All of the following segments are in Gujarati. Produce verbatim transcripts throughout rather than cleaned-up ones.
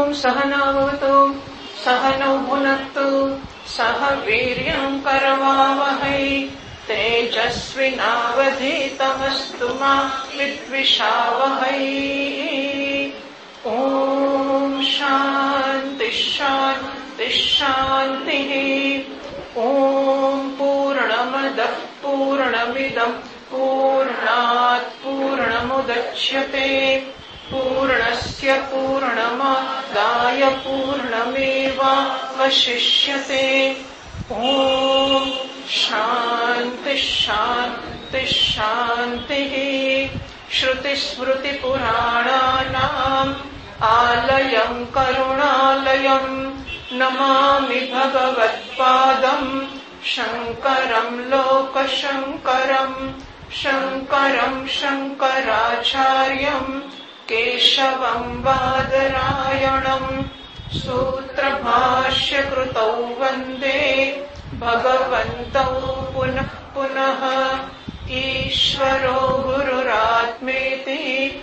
ओम सहनावतु सहनौ भुनक्तु सह वीर्यं करवावहै तेजस्विनावधीतमस्तु मा विद्विषावहै। ओम शांति शांति शांतिः। ओम पूर्णमदः पूर्णमिदं पूर्णात् पूर्णमुदच्यते पूर्णस्य पूर्णमादाय पूर्णमेवावशिष्यते। ओम शांति शांति शांतिः। श्रुतिस्मृतिपुराणानाम् आलयं करुणालयं नमामि भगवत्पादं शङ्करं लोकशङ्करं शङ्करं शङ्कराचार्यं केशवं बादरायणं सूत्रभाष्यकृतौ वन्दे भगवन्तौ पुनः पुनः। ईश्वरो गुरुरात्मेति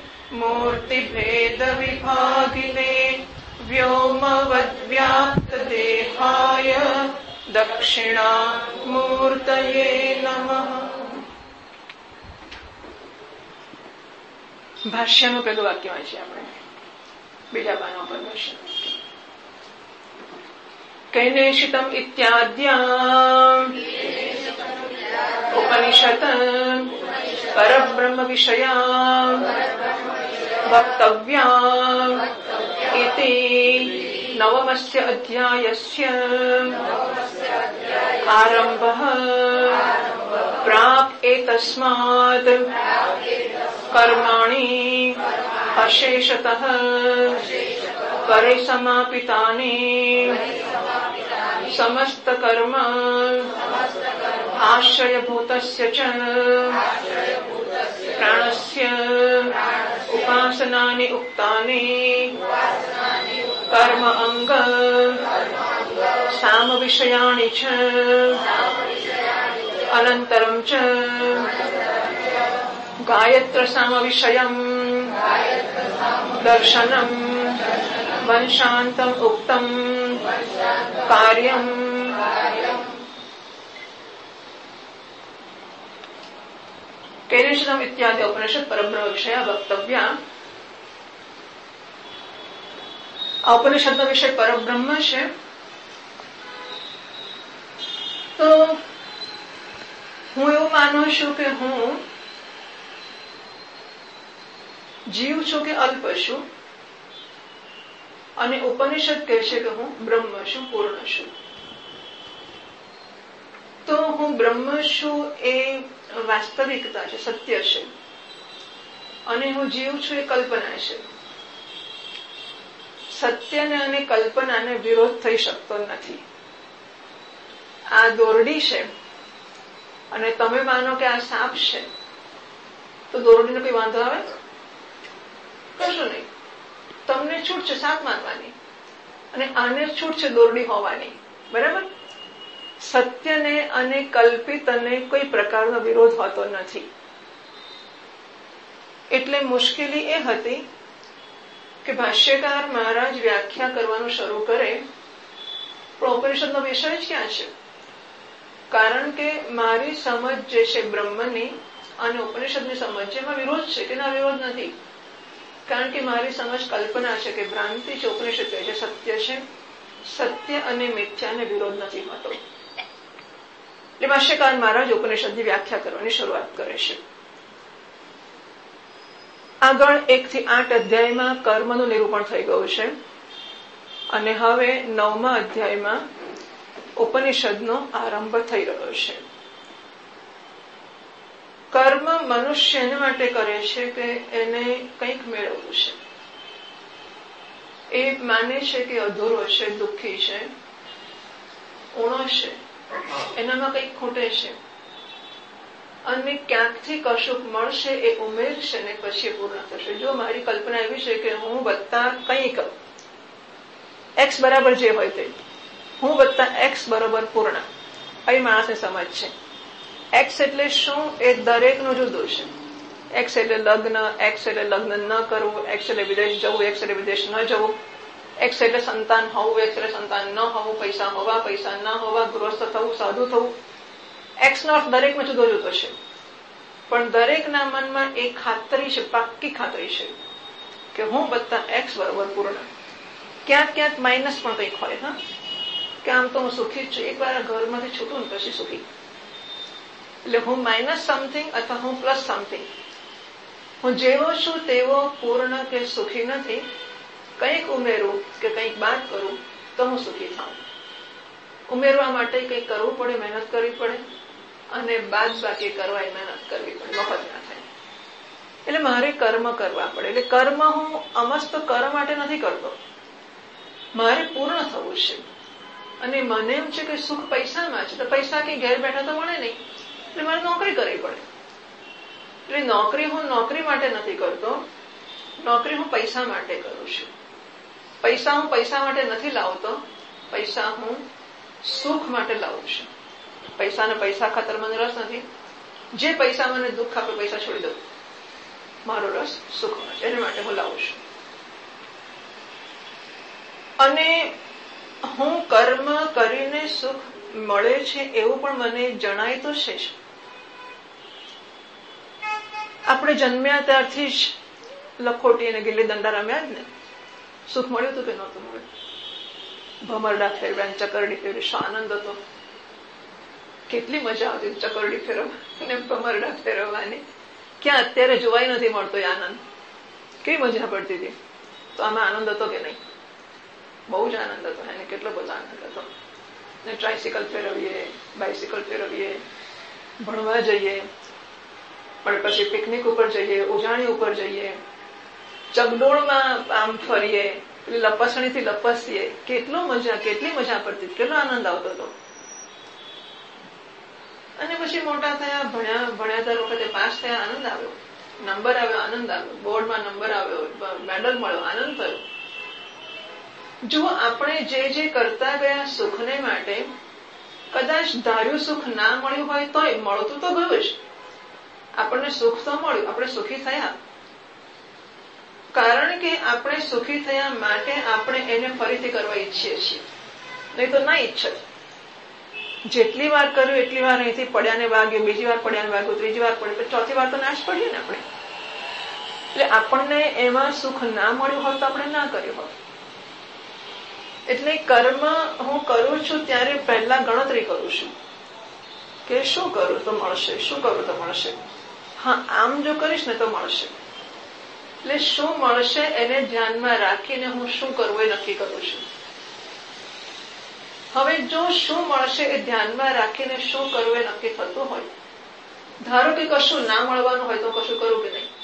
मूर्तिभेदविभागिने व्योमवद्व्याप्तदेहाय दक्षिणामूर्तये नमः। ભાષ્યનું પેલું વાક્ય વાંચીએ આપણે બીજા પાના પર ભાષ્ય કૈનેશિતમ ઇત્યાદ્યામ ઉપનિષત પરબ્રહ્મ વિષયામ વક્તવ્યામ ઇતિ નવમસ્ય અધ્યાયસ્ય આરંભઃ પ્રાક એતસ્માદ कर्माणि अशेषतः परिसमापितानि समस्त कर्म आश्रयभूतस्य च प्राणस्य उपासनानि उक्तानि कर्म अंग साम विषयाणि च अनन्तरं च गायत्र साम विषयम् दर्शनम् वंशान्तम् उक्तम् कार्यम्। कैनेशितम् इत्यादि उपनिषद परब्रह्म विषय वक्तव्या। આ ઉપનિષદનો વિષય પરબ્રહ્મ છે. તો હું એવું માનું છું કે હું જીવ છું કે અલ્પ છું, અને ઉપનિષદ કહે છે કે હું બ્રહ્મ છું, પૂર્ણ છું. તો હું બ્રહ્મ છું એ વાસ્તવિકતા છે, સત્ય છે, અને હું જીવ છું એ કલ્પના છે. સત્યને અને કલ્પનાને વિરોધ થઈ શકતો નથી. આ દોરડી છે અને તમે માનો કે આ સાપ છે, તો દોરડીનો કોઈ વાંધો આવે? કશું નહીં. તમને છૂટ છે સાપ માનવાની, અને આને છૂટ છે દોરડી હોવાની. બરાબર? સત્યને અને કલ્પિત અને કોઈ પ્રકારનો વિરોધ હોતો નથી. એટલે મુશ્કેલી એ હતી કે ભાષ્યકાર મહારાજ વ્યાખ્યા કરવાનું શરૂ કરે, પણ ઉપનિષદનો વિષય જ ક્યાં છે? કારણ કે મારી સમજ જે છે બ્રહ્મની અને ઉપનિષદની સમજ છે એમાં વિરોધ છે કે ના? વિરોધ નથી. કારણ કે મારી સમજ કલ્પના છે કે ભ્રાંતિ છે, ઉપનિષદ કહે છે સત્ય છે. સત્ય અને મિથ્યાને વિરોધ નથી હોતો. એટલે ભાષ્યકાર મહારાજ ઉપનિષદની વ્યાખ્યા કરવાની શરૂઆત કરે છે. આગળ એક થી આઠ અધ્યાયમાં કર્મનું નિરૂપણ થઈ ગયું છે, અને હવે નવમા અધ્યાયમાં ઉપનિષદનો આરંભ થઈ રહ્યો છે. કર્મ મનુષ્ય એના માટે કરે છે કે એને કંઈક મેળવવું છે. એ માને છે કે અધૂરો છે, દુઃખી છે, ઊણો છે, એનામાં કંઈક ખૂટે છે, અને ક્યાંકથી કશુંક મળશે એ ઉમેરશે ને પછી એ પૂર્ણ થશે. જો મારી કલ્પના એવી છે કે હું વત્તા કંઈક એક્સ બરાબર જે હોય તે, હું વત્તા એક્સ બરોબર પૂર્ણ, અહીં માણસની સમજ છે. એક્સ એટલે શું એ દરેકનું જુદું છે. એક્સ એટલે લગ્ન, એક્સ એટલે લગ્ન ન કરવું, એક્સ એટલે વિદેશ જવું, એક્સ એટલે વિદેશ ન જવું. એક્સ એટલે સંતાન હોવું, એક્સ એટલે સંતાન ન હોવું, પૈસા હોવા, પૈસા ન હોવા, ગૃહસ્થ થવું, સાધુ થવું. એક્સનો અર્થ દરેકમાં જુદો જુદો છે, પણ દરેકના મનમાં એક ખાતરી છે, પાક્કી ખાતરી છે કે હું વત્તા એક્સ બરોબર પૂર્ણ. ક્યાંક ક્યાંક માઇનસ પણ કંઈક હોય. હા, કે આમ તો હું સુખી જ છું, એક વાર ઘરમાંથી છૂટું ને પછી સુખી. એટલે હું માઇનસ સમથિંગ અથવા હું પ્લસ સમથિંગ. હું જેવો છું તેવો પૂર્ણ કે સુખી નથી. કંઈક ઉમેરું કે કંઈક બાદ કરું તો હું સુખી થાઉં. ઉમેરવા માટે કંઈક કરવું પડે, મહેનત કરવી પડે, અને બાદ બાકી કરવા મહેનત કરવી પડે, મફત ના થાય. એટલે મારે કર્મ કરવા પડે. એટલે કર્મ હું અમસ્ત કર માટે નથી કરતો, મારે પૂર્ણ થવું છે. અને મને એમ છે કે સુખ પૈસામાં છે, તો પૈસા કઈ ઘેર બેઠા તો મળે નહીં, એટલે મારે નોકરી કરવી પડે. એટલે નોકરી હું નોકરી માટે નથી કરતો, નોકરી હું પૈસા માટે કરું છું. પૈસા હું પૈસા માટે નથી લાવતો, પૈસા હું સુખ માટે લાવું છું. પૈસાને પૈસા ખાતર મને રસ નથી. જે પૈસા મને દુઃખ આપે પૈસા છોડી દઉં. મારો રસ સુખમાં છે, એને માટે હું લાવું છું. અને હું કર્મ કરીને સુખ મળે છે એવું પણ મને જણાય તો છે જ. આપણે જન્મ્યા ત્યારથી જ લખોટી અને ગિલ્લી દંડા રમ્યા જ ને. સુખ મળ્યું હતું કે નહોતું મળ્યું? ભમરડા ફેરવ્યા, ચકરડી ફેરવી, શું આનંદ હતો! કેટલી મજા આવતી ચકરડી ફેરવવા અને ભમરડા ફેરવવાની. ક્યાં અત્યારે જોવાય નથી મળતો એ આનંદ. કેવી મજા પડતી હતી. તો આમાં આનંદ હતો કે નહીં? બહુ જ આનંદ હતો. એને કેટલો બધો આનંદ હતો. ને ટ્રાયસિકલ ફેરવીએ, બાયસિકલ ફેરવીએ, ભણવા જઈએ, પણ પછી પિકનિક ઉપર જઈએ, ઉજાણી ઉપર જઈએ, ચગડોળમાં આમ ફરીએ, લપસણીથી લપસીએ. કેટલો મજા, કેટલી મજા પડતી, કેટલો આનંદ આવતો હતો. અને પછી મોટા થયા, ભણ્યા ભણ્યા દર વખતે પાસ થયા, આનંદ આવ્યો. નંબર આવ્યો, આનંદ આવ્યો. બોર્ડમાં નંબર આવ્યો, મેડલ મળ્યો, આનંદ થયો. જો આપણે જે જે કરતા ગયા સુખને માટે કદાચ ધાર્યું સુખ ના મળ્યું હોય તોય મળતું તો ગયું જ. આપણને સુખ તો મળ્યું, આપણે સુખી થયા. કારણ કે આપણે સુખી થયા માટે આપણે એને ફરીથી કરવા ઈચ્છીએ છીએ, નહીં તો ના ઈચ્છે. જેટલી વાર કર્યું એટલી વાર અહીંથી પડ્યાને વાગ્યું, બીજી વાર પડ્યાને વાગ્યું, ત્રીજી વાર પડ્યું, ચોથી વાર તો ના જ પડીએ ને આપણે. એટલે આપણને એમાં સુખ ના મળ્યું હોત તો આપણે ના કર્યું હોત. એટલે કર્મ હું કરું છું ત્યારે પહેલા ગણતરી કરું છું કે શું કરું તો મળશે, શું કરું તો મળશે. હા, આમ જો કરીશ ને તો મળશે. એટલે શું મળશે એને ધ્યાનમાં રાખીને હું શું કરવું એ નક્કી કરું છું. હવે જો શું મળશે એ ધ્યાનમાં રાખીને શું કરવું એ નક્કી થતું હોય, ધારો કે કશું ના મળવાનું હોય તો કશું કરું કે નહીં?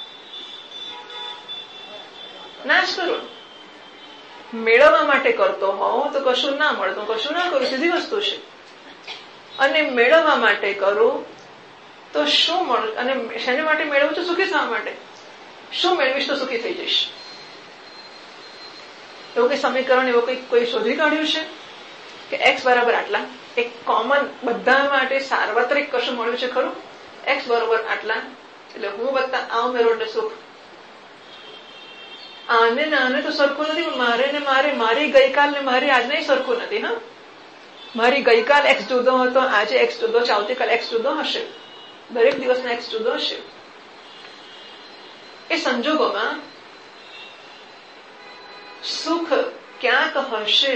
ના જ કરું. મેળવવા માટે કરતો હોઉં તો કશું ના મળે તો કશું ના કરું, સીધી વસ્તુ છે. અને મેળવવા માટે કરું તો શું મળે, અને શેને માટે મેળવું છું? સુખી થવા માટે. શું મેળવીશ તો સુખી થઈ જઈશ. એવું કઈ સમીકરણ એવું કઈ કોઈ શોધી કાઢ્યું છે કે એક્સ બરાબર આટલા? એક કોમન બધા માટે સાર્વત્રિક કશું મળ્યું છે ખરું? એક્સ બરોબર આટલા એટલે હું વત્તા આ ઉમેરો એટલે સુખ. આને નાને તો સરખું નથી, પણ મારે ને મારે મારી ગઈકાલ ને મારી આજને સરખું નથી. હા, મારી ગઈકાલ એક્સ જુદો હતો, આજે એક્સ જુદો છે, આવતીકાલ એક્સ જુદો હશે, દરેક દિવસનો એક્સ જુદો હશે. એ સંજોગોમાં સુખ ક્યાંક હશે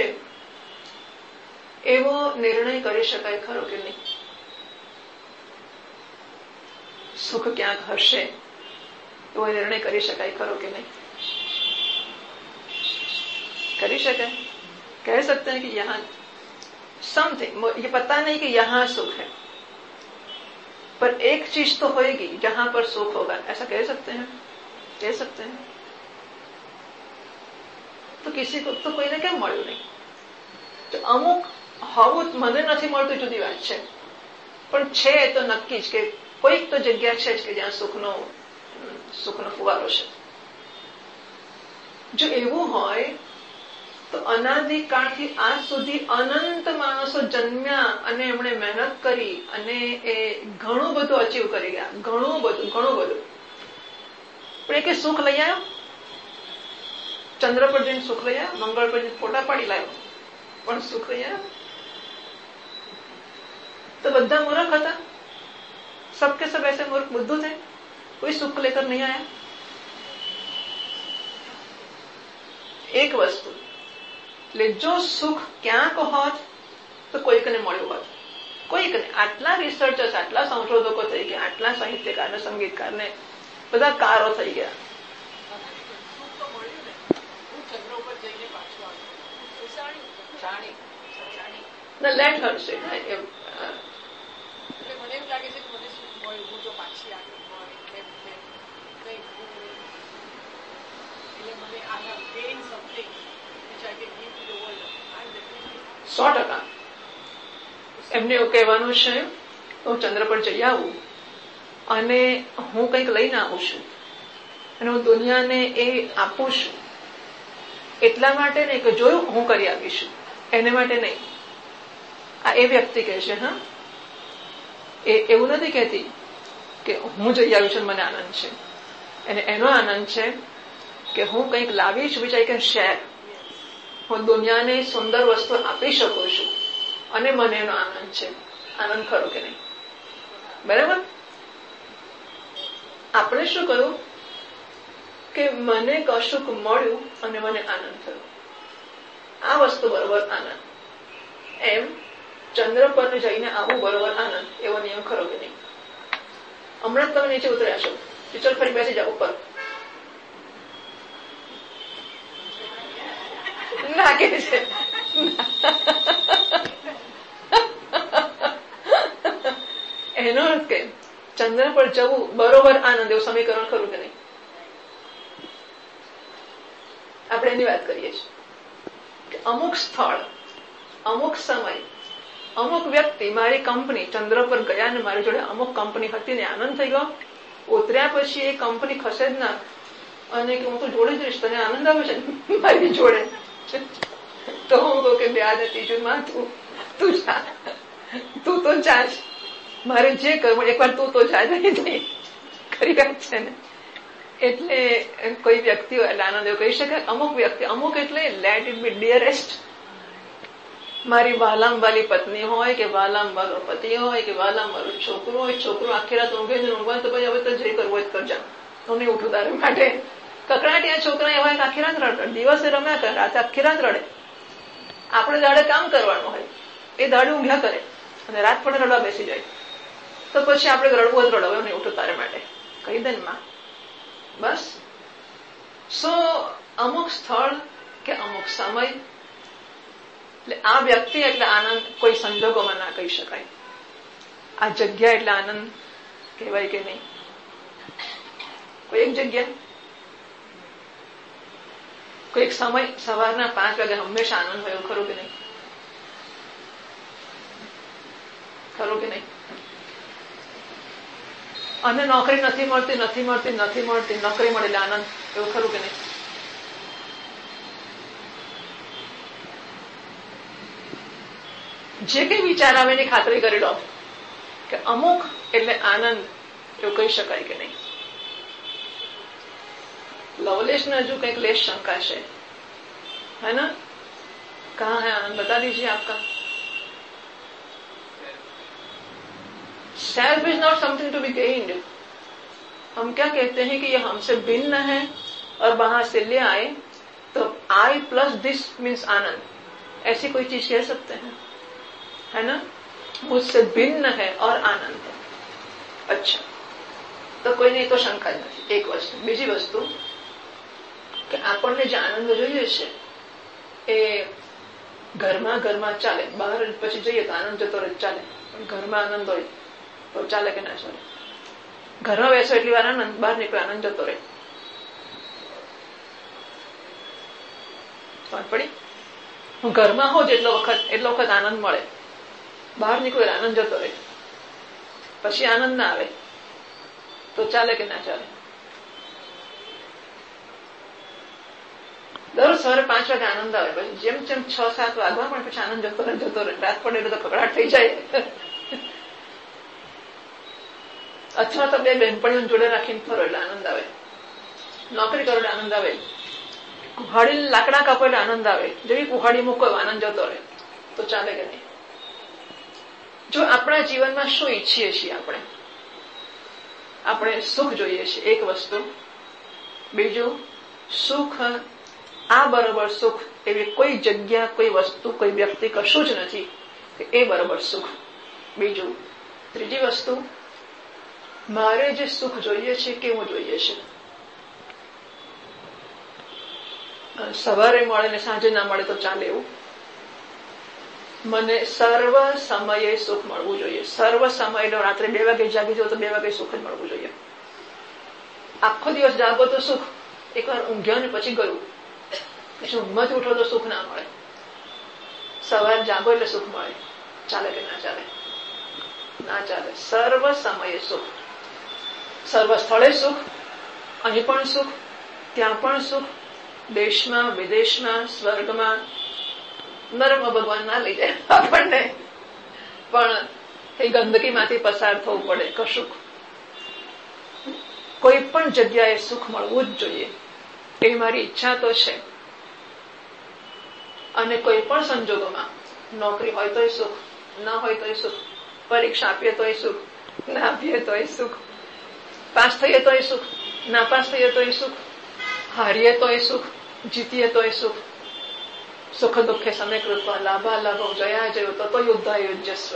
એવો નિર્ણય કરી શકાય ખરો કે નહીં? સુખ ક્યાંક હશે એવો નિર્ણય કરી શકાય ખરો કે નહીં? કરી शकाय. कह सकते हैं कि यहाँ समथिंग, ये पता नहीं कि यहाँ सुख है, पर एक चीज तो होगी जहां पर सुख होगा, ऐसा कह सकते हैं? कह सकते हैं. तो किसी को तो कोઈને કેમ મળ્યું નહીં? તો અમુક હોવું મને નથી મળતું જુદી વાત છે, પણ છે તો નક્કી જ કે કોઈક તો જગ્યા છે જ કે જ્યાં સુખનો સુખનો ફુવારો છે. જો એવું હોય તો અનાદિકાળથી આજ સુધી અનંત માણસો જન્મ્યા અને એમણે મહેનત કરી અને એ ઘણું બધું અચીવ કરી ગયા, ઘણું બધું ઘણું બધું, પણ એ કે સુખ લઈ આવ્યો? ચંદ્ર પર જઈને સુખ લઈ આવ્યા, મંગળ પર જઈને ફોટા પાડી લાવ્યો, પણ સુખ લઈ આવ્યા? તો બધા મૂર્ખ હતા. सबके सब ऐसे मूर्ख बुद्धू थे, कोई सुख लेकर नहीं आया. एक वस्तु એટલે જો સુખ ક્યાંક હોત તો કોઈકને મળ્યું હોત, કોઈકને. આટલા રિસર્ચર્સ, આટલા સંશોધકો થઈ ગયા, આટલા સાહિત્યકાર, સંગીતકાર ને બધા કારો થઈ ગયા. લેટ હર સે. મને એમ લાગે છે કે મને સુખ મળ્યું, હું જો પાછી આવી હોય એમ તેમ કંઈક હું એટલે મને I have gain something which I can give to the world. I am definitely સો ટકા એમને એવું કહેવાનું છે હું ચંદ્ર પર જઈ આવું અને હું કંઈક લઈને આવું છું અને હું દુનિયાને એ આપું છું. એટલા માટે નહીં કે જોયું હું કરી આપીશું, એને માટે નહીં. આ એ વ્યક્તિ કહે છે. હા, એ એવું નથી કહેતી કે હું જઈ આવી છું મને આનંદ છે. અને એનો આનંદ છે કે હું કંઈક લાવીશ વિચ આઈ કેન શેર. હું દુનિયાને સુંદર વસ્તુ આપી શકું છું અને મને એનો આનંદ છે. આનંદ ખરો કે નહીં? બરાબર. આપણે શું કરવું કે મને કશુંક મળ્યું અને મને આનંદ થયો, આ વસ્તુ બરોબર આનંદ. એમ ચંદ્ર પર જઈને આવું બરોબર આનંદ, એવો નિયમ ખરો કે નહીં? હમણાં જ તમે નીચે ઉતર્યા છો, ચલ ફરી બેસી જાઓ ઉપર. ના કે છે એનો અર્થ કે ચંદ્ર પર જવું બરોબર આનંદ, એવું સમીકરણ ખરું કે નહીં? આપણે એની વાત કરીએ છીએ કે અમુક સ્થળ, અમુક સમય, અમુક વ્યક્તિ, મારી કંપની ચંદ્ર પર ગયા ને મારી જોડે અમુક કંપની હતી ને આનંદ થઈ ગયો. ઉતર્યા પછી એ કંપની ખસે જ ના અને કે હું તો જોડે જઈશ, તને આનંદ આવે છે મારી જોડે, તો હું કહું કે બે આદત ત્રીજું માં તું તું જા, તું તો જા, મારે જે કરવું એકવાર તું તો જા નહીં. ખરી વાત છે ને? એટલે કોઈ વ્યક્તિ એટલે આનંદ એવું કહી શકાય. અમુક વ્યક્તિ, અમુક એટલે લેટ ઇટ બી ડિયરેસ્ટ. મારી વાલામ વાલી પત્ની હોય કે વાલામ વાલો પતિ હોય કે વાલામ વાલું છોકરું હોય, છોકરું આખી રાત ઊંઘે ને ઊંઘવા તો ભાઈ હવે તો જે કરવું હોય કરજા, હું નહીં ઉઠું તારે માટે. કકડાટિયા છોકરા એવા આખી રાત રડે, દિવસે રમ્યા કરે, રાતે આખી રાત રડે. આપણે દાડે કામ કરવાનું હોય, એ દાડે ઊંઘ્યા કરે અને રાત પડે રડવા બેસી જાય. તો પછી આપણે રડવું જ રડવું, નહીં ઉઠું તારે માટે કહી દે ને માં. બસ. સો અમુક સ્થળ કે અમુક સમય, એટલે આ વ્યક્તિ એટલે આનંદ કોઈ સંજોગોમાં ના કહી શકાય. આ જગ્યા એટલે આનંદ કહેવાય કે નહીં? કોઈ એક જગ્યા, કોઈ એક સમય, સવારના પાંચ વાગે હંમેશા આનંદ હોય એવું ખરું કે નહીં? ખરું કે નહીં? અને નોકરી નથી મળતી, નથી મળતી, નથી મળતી, નોકરી મળે એટલે આનંદ, એવું ખરું કે નહીં? જે કઈ વિચાર આવે એની ખાતરી કરી લો કે અમુક એટલે આનંદ, એવું કહી શકાય કે નહીં? लवलेश ने हजू कहीं क्लेश शंका है है ना? कहाँ है आनंद, बता दीजिए आपका. Self is not something to be gained. हम क्या कहते हैं कि ये हमसे भिन्न है और वहां से ले आए तो आई प्लस दिस मीन्स आनंद, ऐसी कोई चीज कह सकते हैं, है ना? मुझसे भिन्न है और आनंद है. अच्छा, तो કોઈ નહીં તો શંકા જ નથી. એક વસ્તુ. બીજી વસ્તુ કે આપણને જે આનંદ જોઈએ છે એ ઘરમાં ઘરમાં ચાલે, બહાર પછી જઈએ તો આનંદ જતો રહે ચાલે, પણ ઘરમાં આનંદ હોય તો ચાલે કે ના ચાલે? ઘરમાં બેસો એટલી વાર આનંદ, બહાર નીકળે આનંદ જતો રહે. સમજ પડી? હું ઘરમાં હોઉં જેટલો વખત એટલો વખત આનંદ મળે, બહાર નીકળે આનંદ જતો રહે, પછી આનંદ ના આવે તો ચાલે કે ના ચાલે? દરરોજ સવારે પાંચ વાગે આનંદ આવે, પછી જેમ જેમ છ સાત વાગવા પણ પછી આનંદ જતો રહે જતો રહે રાત પડે એટલે તો કકડાટ થઈ જાય. અથવા તો બે બહેનપણીઓ જોડે રાખીને ફરો એટલે આનંદ આવે, નોકરી કરો એટલે આનંદ આવે, કુહાડી લાકડા કાપો એટલે આનંદ આવે, જેવી કુહાડી મૂકો આનંદ જતો રહે, તો ચાલે કે નહીં? જો આપણા જીવનમાં શું ઈચ્છીએ છીએ આપણે? આપણે સુખ જોઈએ છીએ, એક વસ્તુ. બીજું, સુખ આ બરોબર સુખ, એવી કોઈ જગ્યા, કોઈ વસ્તુ, કોઈ વ્યક્તિ, કશું જ નથી કે એ બરોબર સુખ. બીજું, ત્રીજી વસ્તુ, મારે જે સુખ જોઈએ છે કેવું જોઈએ છે? સવારે મળે ને સાંજે ના મળે તો ચાલે એવું? મને સર્વ સમયે સુખ મળવું જોઈએ. સર્વ સમય, રાત્રે બે વાગે જાગી જાવ તો બે વાગે સુખ જ મળવું જોઈએ. આખો દિવસ જાગો તો સુખ, એકવાર ઊંઘ્યા ને પછી ગયું, પછી ઊંઘમાંથી ઉઠો તો સુખ ના મળે. સવાર જાગો એટલે સુખ મળે. ચાલે કે ના ચાલે? ના ચાલે. સર્વ સમયે સુખ, સર્વ સ્થળે સુખ, અહીં પણ સુખ, ત્યાં પણ સુખ, દેશમાં, વિદેશમાં, સ્વર્ગમાં. નરક ભગવાન ના લઈ જાય આપણને, પણ એ ગંદકીમાંથી પસાર થવું પડે. કશુંક કોઈ પણ જગ્યાએ સુખ મળવું જ જોઈએ, એ મારી ઈચ્છા તો છે. અને કોઈ પણ સંજોગોમાં નોકરી હોય તોય સુખ, ના હોય તોય સુખ, પરીક્ષા આપીએ તોય સુખ, ના આપીએ તોય સુખ, પાસ થઈએ તોય સુખ, ના પાસ થઈએ તોય સુખ, હારીએ તોય સુખ, જીતીએ તોય સુખ. સુખ દુઃખે સમે કૃત્વા લાભા લાભો જયા જયો તો યુદ્ધા યુજ્યસ્વ.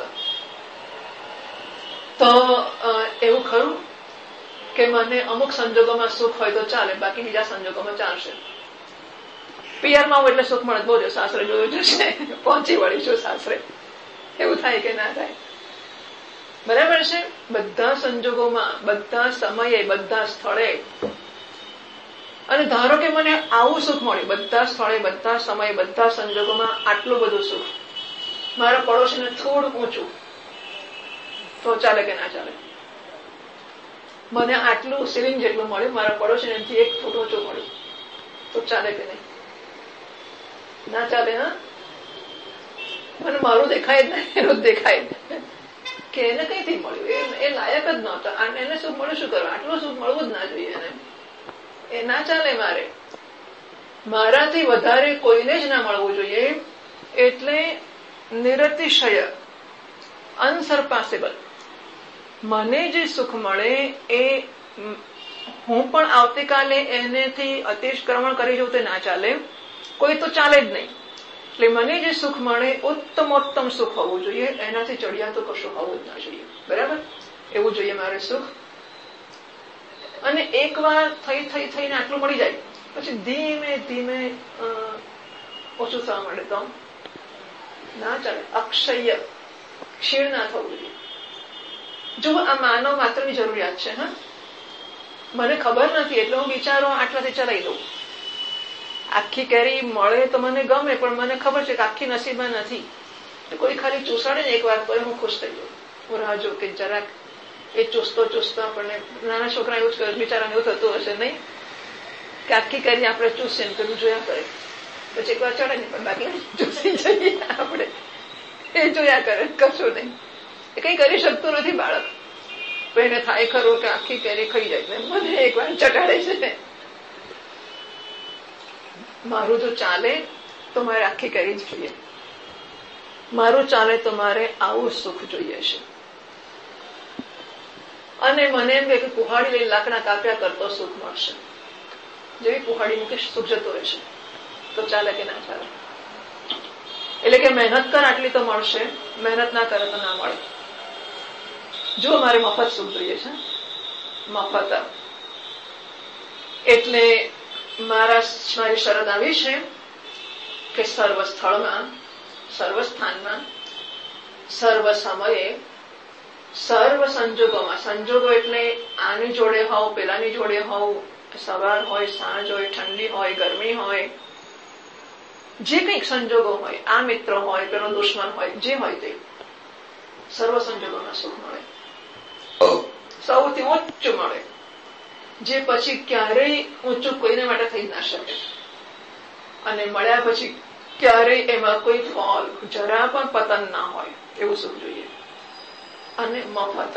તો એવું ખરું કે મને અમુક સંજોગોમાં સુખ હોય તો ચાલે, બાકી બીજા સંજોગોમાં ચાલશે. પિયરમાં હોય એટલે સુખ મળે, બોલો સાસરે જોયું જશે, પહોંચી વળીશું સાસરે, એવું થાય કે ના થાય? બરાબર છે. બધા સંજોગોમાં, બધા સમયે, બધા સ્થળે. અને ધારો કે મને આવું સુખ મળ્યું, બધા સ્થળે, બધા સમયે, બધા સંજોગોમાં આટલું બધું સુખ, મારા પડોશીને થોડું ઊંચું, તો ચાલે કે ના ચાલે? મને આટલું સિલિંગ જેટલું મળ્યું, મારા પડોશીને એનાથી એક ફૂટ ઊંચું મળ્યું, તો ચાલે કે નહીં? ના ચાલે. હા, મને મારું દેખાય જ નહીં, એનું દેખાય કે એને કઈથી મળ્યું, એ લાયક જ નહોતા, એને સુખ મળ્યું, શું કરવા? આટલું સુખ મળવું જ ના જોઈએ એને, એ ના ચાલે. મારે મારાથી વધારે કોઈને જ ના મળવું જોઈએ. એટલે નિરતિશય, અનસરપાસેબલ, મને જે સુખ મળે એ હું પણ આવતીકાલે એનેથી અતિક્રમણ કરી જવું તે ના ચાલે, કોઈ તો ચાલે જ નહીં. એટલે મને જે સુખ મળે ઉત્તમોત્તમ સુખ હોવું જોઈએ, એનાથી ચડિયા તો કશું હોવું જ ના જોઈએ. બરાબર? એવું જોઈએ મારે સુખ. અને એક વાર થઈ થઈ થઈને આટલું મળી જાય, પછી ધીમે ધીમે ઓછું થવા માંડે તો ના ચાલે. અક્ષય, ક્ષીણ ના થવું જોઈએ. જો આ માનવ માત્રની જરૂરિયાત છે. હા, મને ખબર નથી એટલે હું વિચારો આટલાથી ચલાવી દઉં. આખી કેરી મળે તો મને ગમે, પણ મને ખબર છે કે આખી નસીબમાં નથી. કોઈ ખાલી ચૂસાડે ને એક વાર તો હું ખુશ થઈ જાઉં. હું રાહ જોઉં કે જરાક એ ચૂસતો ચૂસતો આપણને, નાના છોકરા એવું જ કરે, બિચારાને એવું થતું હશે નહીં કે આખી કરી આપણે ચૂસે ને પેલું જોયા કરે, પછી એક વાર ચડે ને પણ બાકી ચૂસી જઈએ આપણે, એ જોયા કરે, કશું નહીં. એ કઈ કરી શકતું નથી બાળક, તો એને થાય ખરું કે આખી કેરી ખાઈ જાય, મને એક વાર ચટાડે છે. મારું જો ચાલે તો મારે આખી કેરી જ જોઈએ, મારું ચાલે તો મારે આવું સુખ જોઈએ છે. અને મને એમ કે કુહાડી લઈને લાકડા કાપ્યા કરતો સુખ મળશે, જેવી કુહાડી મૂકી સુખ જતો રહેશે, તો ચાલે કે ના ચાલે? એટલે કે મહેનત કર આટલી તો મળશે, મહેનત ના કરે તો ના મળે. જો મારે મફત સુખ જોઈએ છે, મફત. એટલે મારા મારી શરત આવી છે કે સર્વ સ્થળમાં, સર્વ સ્થાનમાં, સર્વ સમયે, સર્વ સંજોગોમાં, સંજોગો એટલે આની જોડે હોવ, પેલાની જોડે હોવ, સવાર હોય, સાંજ હોય, ઠંડી હોય, ગરમી હોય, જે કંઈક સંજોગો હોય, આ મિત્ર હોય, પેલો દુશ્મન હોય, જે હોય તે સર્વ સંજોગોમાં સુખ મળે, સૌથી ઊંચું મળે, જે પછી ક્યારેય ઊંચું કોઈને માટે થઈ ના શકે. અને મળ્યા પછી ક્યારેય એમાં કોઈ ફોલ, જરા પણ પતન ના હોય, એવું સુખ જોઈએ. અને મફત.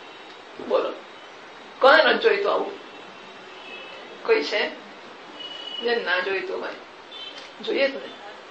બોલો, કોને નથી જોઈતું આવું? કોઈ છે? જેમ ના જોઈતું હોય જોઈએ જ ને.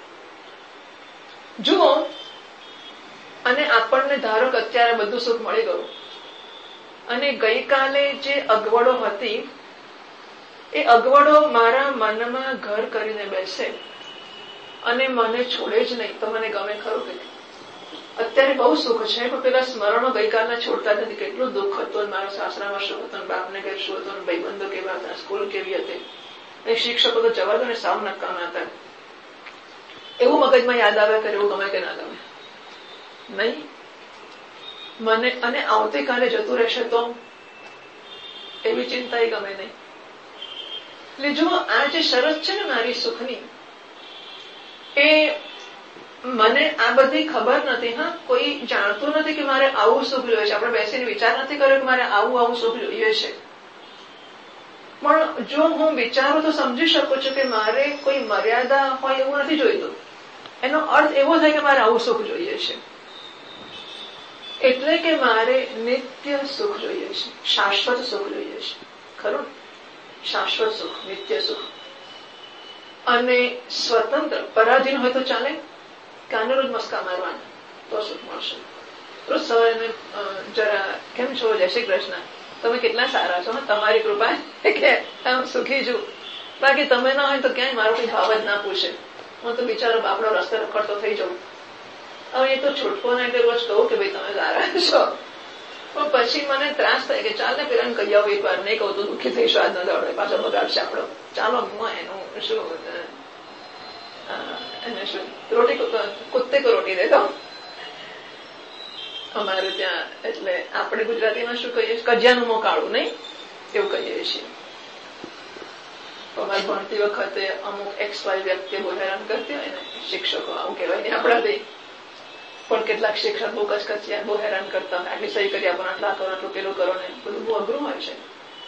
જુઓ, અને આપણને ધારો કે અત્યારે બધું સુખ મળી ગયું અને ગઈકાલે જે અગવડો હતી એ અગવડો મારા મનમાં ઘર કરીને બેસે અને મને છોડે જ નહીં, તો મને ગમે ખરું કે નહીં? અત્યારે બહુ સુખ છે પણ પેલા સ્મરણો ગઈકાલના છોડતા નથી. કેટલું દુઃખ હતું, મારા સાસરામાં શું હતું, બાપને ઘેર શું હતું, ભાઈબંધો કેવા હતા, સ્કૂલ કેવી હતી, અને શિક્ષકો તો જવા દો ને સાવ નકામા હતા. એવું મગજમાં યાદ આવે કરે એવું ગમે કે ના ગમે? નહીં. મને અને આવતીકાલે જતું રહેશે તો એવી ચિંતા એ ગમે નહીં. એટલે જો આ જે શરત છે ને મારી સુખની, એ મને આ બધી ખબર નથી. હા, કોઈ જાણતું નથી કે મારે આવું સુખ જોઈએ છે. આપણે બેસીને વિચાર નથી કર્યો કે મારે આવું આવું સુખ જોઈએ છે. પણ જો હું વિચારું તો સમજી શકું છું કે મારે કોઈ મર્યાદા હોય એવું નથી જોઈતું. એનો અર્થ એવો થાય કે મારે આવું સુખ જોઈએ છે. એટલે કે મારે નિત્ય સુખ જોઈએ છે, શાશ્વત સુખ જોઈએ છે. ખરું? શાશ્વત સુખ, નિત્ય સુખ. અને સ્વતંત્ર, પરાધીન હોય તો ચાલે, કાને રોજ મસ્કા મારવાના તો સુખ મળશે. રોજ સવારે જરા કેમ છો, જય શ્રી કૃષ્ણ, તમે કેટલા સારા છો, તમારી કૃપા કે આમ સુખી છું. બાકી તમે ના હોય તો ક્યાંય મારો કોઈ ભાવ જ ના પૂછે. હું તો બિચારો બાપડો રસ્તે રખડતો થઈ જાઉં. હવે એ તો છૂટકો ના એટલે રોજ કહું કે ભાઈ તમે સારા છો, પણ પછી મને ત્રાસ થાય કે ચાલ ને પેલાને કહી આવું એક વાર, નહીં કહું તો દુઃખી થઈશું, આજ ન દોડે પાછો બગાડશે આપણો. ચાલો હું એનું શું એને શું રોટી કુત્તે કો રોટી દેતો અમારે ત્યાં. એટલે આપણે ગુજરાતીમાં શું કહીએ, કજિયાનું મોં કાળું, નહીં એવું કહીએ છીએ. અમારે ભણતી વખતે અમુક એક્સ વાય વ્યક્તિ બહુ હેરાન કરતી હોય ને, શિક્ષકો આવું કહેવાય ને આપણાથી, પણ કેટલાક શિક્ષક બહુ કચકચિયા બહુ હેરાન કરતા હોય. આટલી સહી કરી આપો, આટલા કરો, આટલું પેલું કરો ને, બધું બહુ અઘરું હોય છે.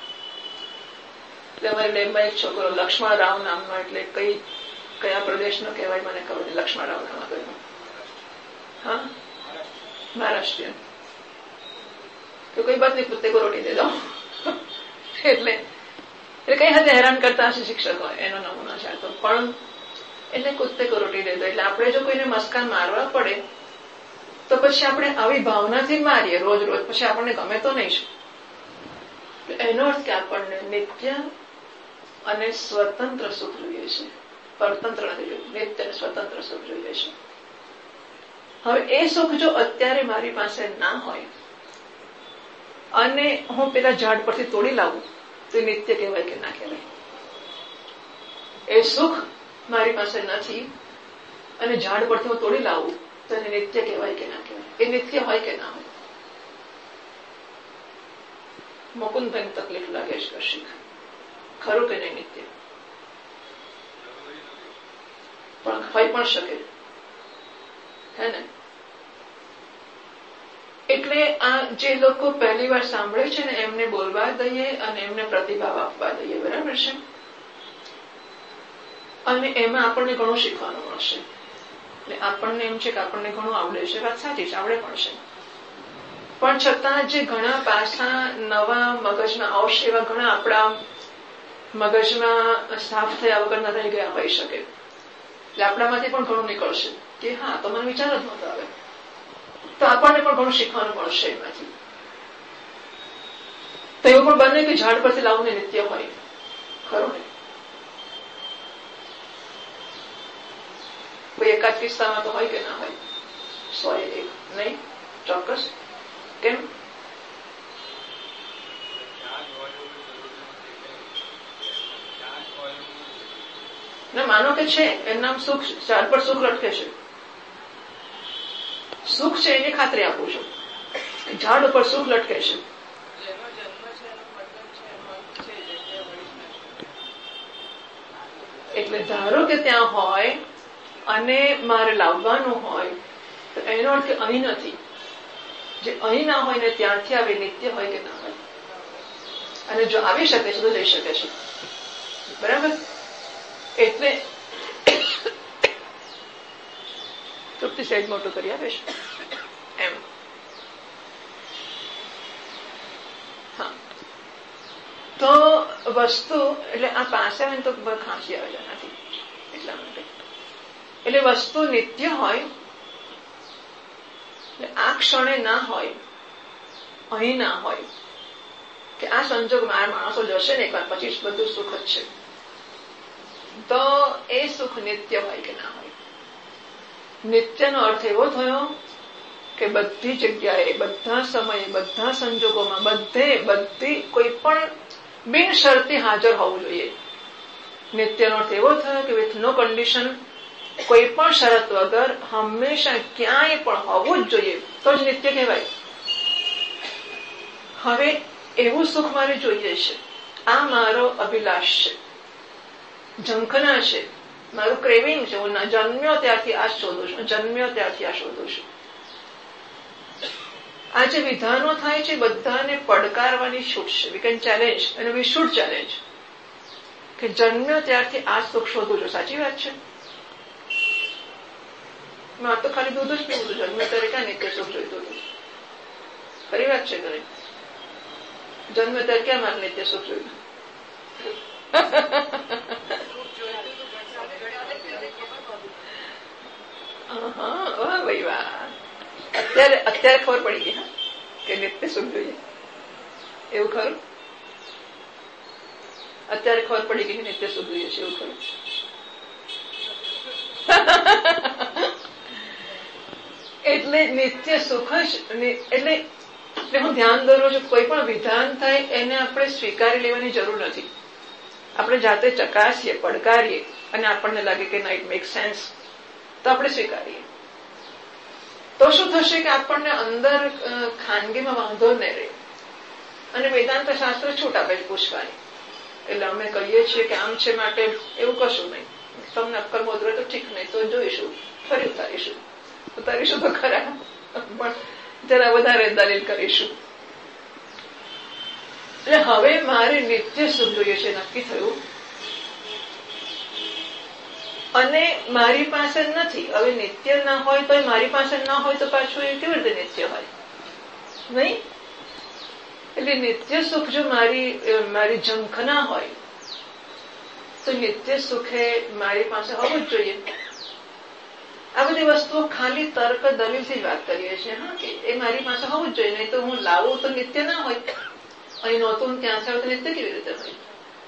એટલે અમારી લેબમાં એક છોકરો લક્ષ્મણ રાવ નામનો, એટલે કઈ કયા પ્રદેશનો કહેવાય મને ખબર નહીં, લક્ષ્મણ રાવ નામ હતું. હા, મહારાષ્ટ્રીયન. તો કઈ બાત નહીં, કુત્તે કો રોટી દે દો. એટલે એટલે કઈ હદે હેરાન કરતા હશે શિક્ષકો, એનો નમૂનો છે તો. પણ એટલે કુત્તે કો રોટી દે દો. એટલે આપણે જો કોઈને મસ્કાન મારવા પડે તો પછી આપણે આવી ભાવનાથી મારીએ રોજ રોજ, પછી આપણને ગમે તો નહીં. એનો અર્થ કે આપણને નિત્ય અને સ્વતંત્ર સુખ જોઈએ છે, પરતંત્ર નથી જોયું. નિત્ય અને સ્વતંત્ર સુખ જોઈએ છે. હવે એ સુખ જો અત્યારે મારી પાસે ના હોય અને હું પેલા ઝાડ પરથી તોડી લાવું તો નિત્ય કહેવાય કે ના કહેવાય? એ સુખ મારી પાસે નથી અને ઝાડ પરથી હું તોડી લાવું તો એને નિત્ય કહેવાય કે ના કહેવાય? એ નિત્ય હોય કે ના હોય? મુકુંદભાઈને તકલીફ લાગે છે કશીક, ખરું કે નહીં નિત્ય? પણ હોય પણ શકે, હે ને? એટલે આ જે લોકો પહેલી વાર સાંભળે છે ને એમને બોલવા દઈએ અને એમને પ્રતિભાવ આપવા દઈએ, બરાબર છે? અને એમાં આપણને ઘણું શીખવાનું મળશે. એટલે આપણને એમ છે કે આપણને ઘણું આવડે છે, વાત સાચી છે, આવડે પણ છે. પણ છતાં જે ઘણા પાસા નવા મગજમાં આવશે, એવા ઘણા આપણા મગજમાં સાફ થયા વગરના રહી ગયા હોઈ શકે. એટલે આપણામાંથી પણ ઘણું નીકળશે કે હા, તો મને વિચાર જ નહોતો આવે. તો આપણને પણ ઘણું શીખવાનું મળશે એમાંથી. તો એવું પણ બને કે ઝાડ પરથી લાવવું ને નિત્ય હોય, ખરું ને? કોઈ એકાદ કિસ્સામાં તો હોય કે ના હોય? સો એક નહીં, ચોક્કસ. કેમ? ના, માનો કે છે એનું નામ સુખ, ઝાડ પર સુખ લટકે છે, સુખ છે એની ખાતરી આપું છું. ઝાડ ઉપર સુખ લટકે છે, એટલે ધારો કે ત્યાં હોય અને મારે લાવવાનું હોય તો એનો અર્થ કે અહીં નથી. જે અહીં ના હોય ને ત્યાંથી આવે, નિત્ય હોય કે ના હોય? અને જો આવી શકે છે તો જઈ શકે છે, બરાબર? એટલે તૃપ્તિ સહેજ મોટું કરી આપે છે એમ. હા, તો વસ્તુ એટલે આ પાસે આવે તો ખાંસી આવે એનાથી એટલા માટે એટલે વસ્તુ નિત્ય હોય એટલે આ ક્ષણે ના હોય અહીં ના હોય કે આ સંજોગમાં આ માણસો જશે ને એકવાર પછી બધું સુખ જ છે તો એ સુખ નિત્ય હોય કે ના હોય. નિત્યનો અર્થ એવો થયો કે બધી જગ્યાએ બધા સમયે બધા સંજોગોમાં બધે બધી કોઈ પણ બિનશરતી હાજર હોવું જોઈએ. નિત્યનો અર્થ એવો થયો કે વિથ નો કન્ડિશન કોઈ પણ શરત વગર હંમેશા ક્યાંય પણ હોવું જ જોઈએ તો જ નિત્ય કહેવાય. હવે એવું સુખ મારે જોઈએ છે, આ મારો અભિલાષ છે, ઝંખના છે, મારું ક્રેવિંગ છે, હું જન્મ્યો ત્યારથી આ શોધું છું, જન્મ્યો ત્યારથી આ શોધું છું. આ જે વિધાનો થાય છે બધાને પડકારવાની છૂટ છે. વી કેન ચેલેન્જ અને વી શુડ ચેલેન્જ કે જન્મ્યો ત્યારથી આ સુખ શોધું છું. સાચી વાત છે. મારે તો ખાલી દૂધ જ પીવું છું, જન્મ્યો ત્યારે ક્યાં નિત્ય સુખ જોઈતું હતું. ખરી વાત છે ઘરે જન્મ્યો ત્યારે ક્યાં મારે નિત્ય સુખ જોઈતું. હા વાહ ભાઈ વાહ. અત્યારે અત્યારે ખબર પડી ગઈ હા કે નિત્ય સુખ જોઈએ એવું ખરું. અત્યારે ખબર પડી ગઈ કે નિત્ય સુખ જોઈએ છે એવું ખરું. એટલે નિત્ય સુખ જ એટલે હું ધ્યાન દોરું છું કોઈ પણ વિધાન થાય એને આપણે સ્વીકારી લેવાની જરૂર નથી. આપણે જાતે ચકાસીએ, પડકારીએ અને આપણને લાગે કે ના ઇટ મેક સેન્સ તો આપણે સ્વીકારીએ. તો શું થશે કે આપણને અંદર ખાનગીમાં વાંધો ન રહે અને વેદાંત શાસ્ત્ર છૂટ આપે પૂછવાની. એટલે અમે કહીએ છીએ કે આમ છે માટે એવું કશું નહીં. તમને અક્કલ મોદરે તો ઠીક નહીં તો જોઈશું, ફરી ઉતારીશું ઉતારીશું તો ખરા પણ જરા વધારે દલીલ કરીશું. એટલે હવે મારે નિત્ય સુખ જોઈએ છે નક્કી થયું અને મારી પાસે નથી. હવે નિત્ય ના હોય તો મારી પાસે ના હોય તો પાછું એ કેવી રીતે નિત્ય હોય નહીં. એટલે નિત્ય સુખ જો મારી મારી ઝંખના હોય તો નિત્ય સુખે મારી પાસે હોવું જ જોઈએ. આ બધી વસ્તુઓ ખાલી તર્ક દલીલથી જ વાત કરીએ છીએ હા કે એ મારી પાસે હોવું જ જોઈએ, નહીં તો હું લાવું તો નિત્ય ના હોય. અહીં નહોતું ત્યાં થયું તો નિત્ય કેવી રીતે હોય.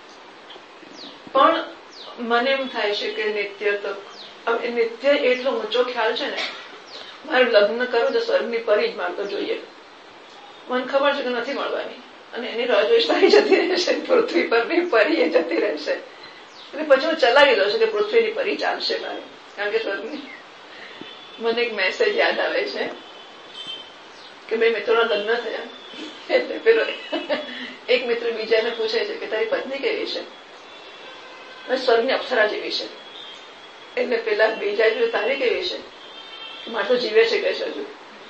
પણ મને એમ થાય છે કે નિત્ય તો હવે નિત્ય એટલો ઊંચો ખ્યાલ છે ને. મારે લગ્ન કરવું તો સ્વર્ગની પરી જ મારે તો જોઈએ. મને ખબર છે કે નથી મળવાની અને એની રાહ જોઈ જતી રહેશે. પૃથ્વી પરની પરી એ જતી રહેશે એટલે પછી હું ચલાવી દઉં છું કે પૃથ્વીની પરી ચાલશે મારે. કારણ કે સ્વર્ગની મને એક મેસેજ યાદ આવે છે કે બે મિત્રોના લગ્ન થયા એટલે પેલો એક મિત્ર બીજાને પૂછે છે કે તારી પત્ની કેવી છે. સ્વર્ગની અપ્સરા જેવી છે. એટલે પેલા બીજા જો તારી કેવી છે. મારે તો જીવે છે કે છે હજુ.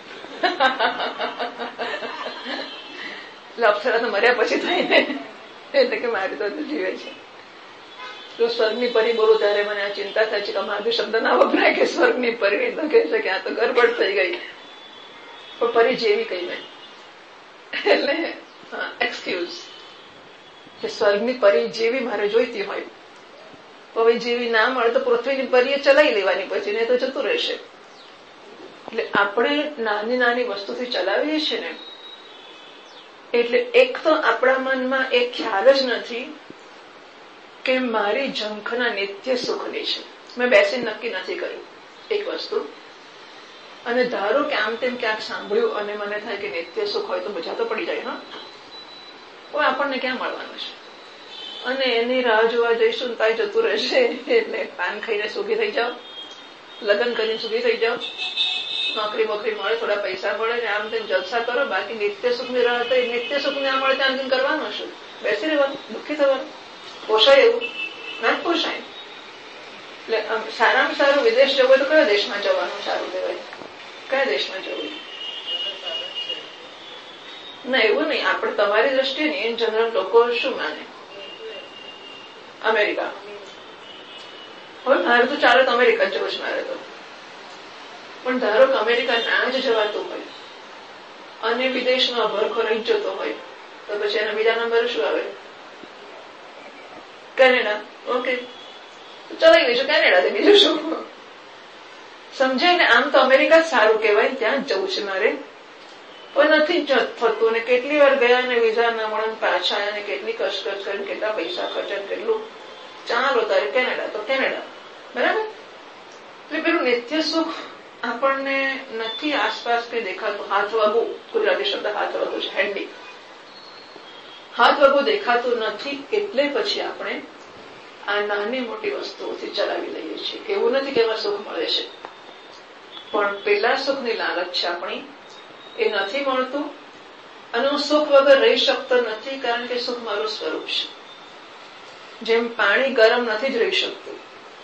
એટલે અપ્સરા તો મર્યા પછી થાય ને એટલે કે મારી તો જીવે છે. જો સ્વર્ગની પરી બોલું ત્યારે મને આ ચિંતા થાય છે કે મારું શબ્દ ના વપરાય કે સ્વર્ગની પરી તો કહે છે કે આ તો ગરબડ થઈ ગઈ પણ પરી જેવી કઈ મેં એટલે એક્સક્યુઝ કે સ્વર્ગની પરી જેવી મારે જોઈતી હોય હવે જેવી ના મળે તો પૃથ્વીની પરીએ ચલાવી લેવાની પછી ને તો જતું રહેશે. એટલે આપણે નાની નાની વસ્તુથી ચલાવીએ છીએ ને એટલે એક તો આપણા મનમાં એક ખ્યાલ જ નથી કે મારી ઝંખના નિત્ય સુખની છે. મેં બેસીને નક્કી નથી કર્યું એક વસ્તુ અને ધારો કે આમ તેમ ક્યાંક સાંભળ્યું અને મને થાય કે નિત્ય સુખ હોય તો મજા તો પડી જાય. હા હવે આપણને ક્યાં મળવાનું છે અને એની રાહ જોવા જઈશું તાય જતું રહેશે. એટલે પાન ખાઈને સુખી થઈ જાઓ, લગ્ન કરીને સુખી થઈ જાઓ, નોકરી બોકરી મળે, થોડા પૈસા મળે ને આમ તેમ જલસા કરો. બાકી નિત્ય સુખની રાહ તો નિત્ય સુખ ના મળે ત્યાં આમ કરવાનું શું? બેસી રહેવાનું, દુઃખી થવાનું. પોસાય એવું ના જ પોસાય. એટલે સારામાં સારું વિદેશ જવું હોય તો કયા દેશમાં જવાનું સારું કહેવાય? કયા દેશમાં જવું? ના એવું નહીં. આપણે તમારી દ્રષ્ટિએ નહીં, ઇન જનરલ લોકો શું માને? અમેરિકા. હવે મારે તો ચાલે તો અમેરિકા જવું છે મારે તો. પણ ધારો કે અમેરિકા ના જ જવાતું હોય અને વિદેશમાં ભરખો રહી જતો હોય તો પછી એના બીજા નંબર શું આવે? કેનેડા. ઓકે, ચલાવી લઈશું કેનેડાથી, બીજું શું. સમજાય ને? આમ તો અમેરિકા સારું કહેવાય, ત્યાં જ જવું છે મારે, પણ નથી જ થતું. ને કેટલી વાર ગયા ને વિઝા ના મળે, પાછા આવ્યા ને કેટલી કસકસ કરીને કેટલા પૈસા ખર્ચા, કેટલું. ચાલો તારે કેનેડા તો કેનેડા, બરાબર. એટલે પેલું નિત્ય સુખ આપણને નથી આસપાસ કઈ દેખાતું. હાથ વાગવું, ગુજરાતી શબ્દ હાથ વાગવું છે, હેન્ડી. હાથ વાગવું દેખાતું નથી, એટલે પછી આપણે આ નાની મોટી વસ્તુઓથી ચલાવી લઈએ છીએ. એવું નથી કે એમાં સુખ મળે છે, પણ પેલા સુખની લાલચ છે આપણી, એ નથી મળતું. અને હું સુખ વગર રહી શકતો નથી, કારણ કે સુખ મારું સ્વરૂપ છે. જેમ પાણી ગરમ નથી જ રહી શકતું,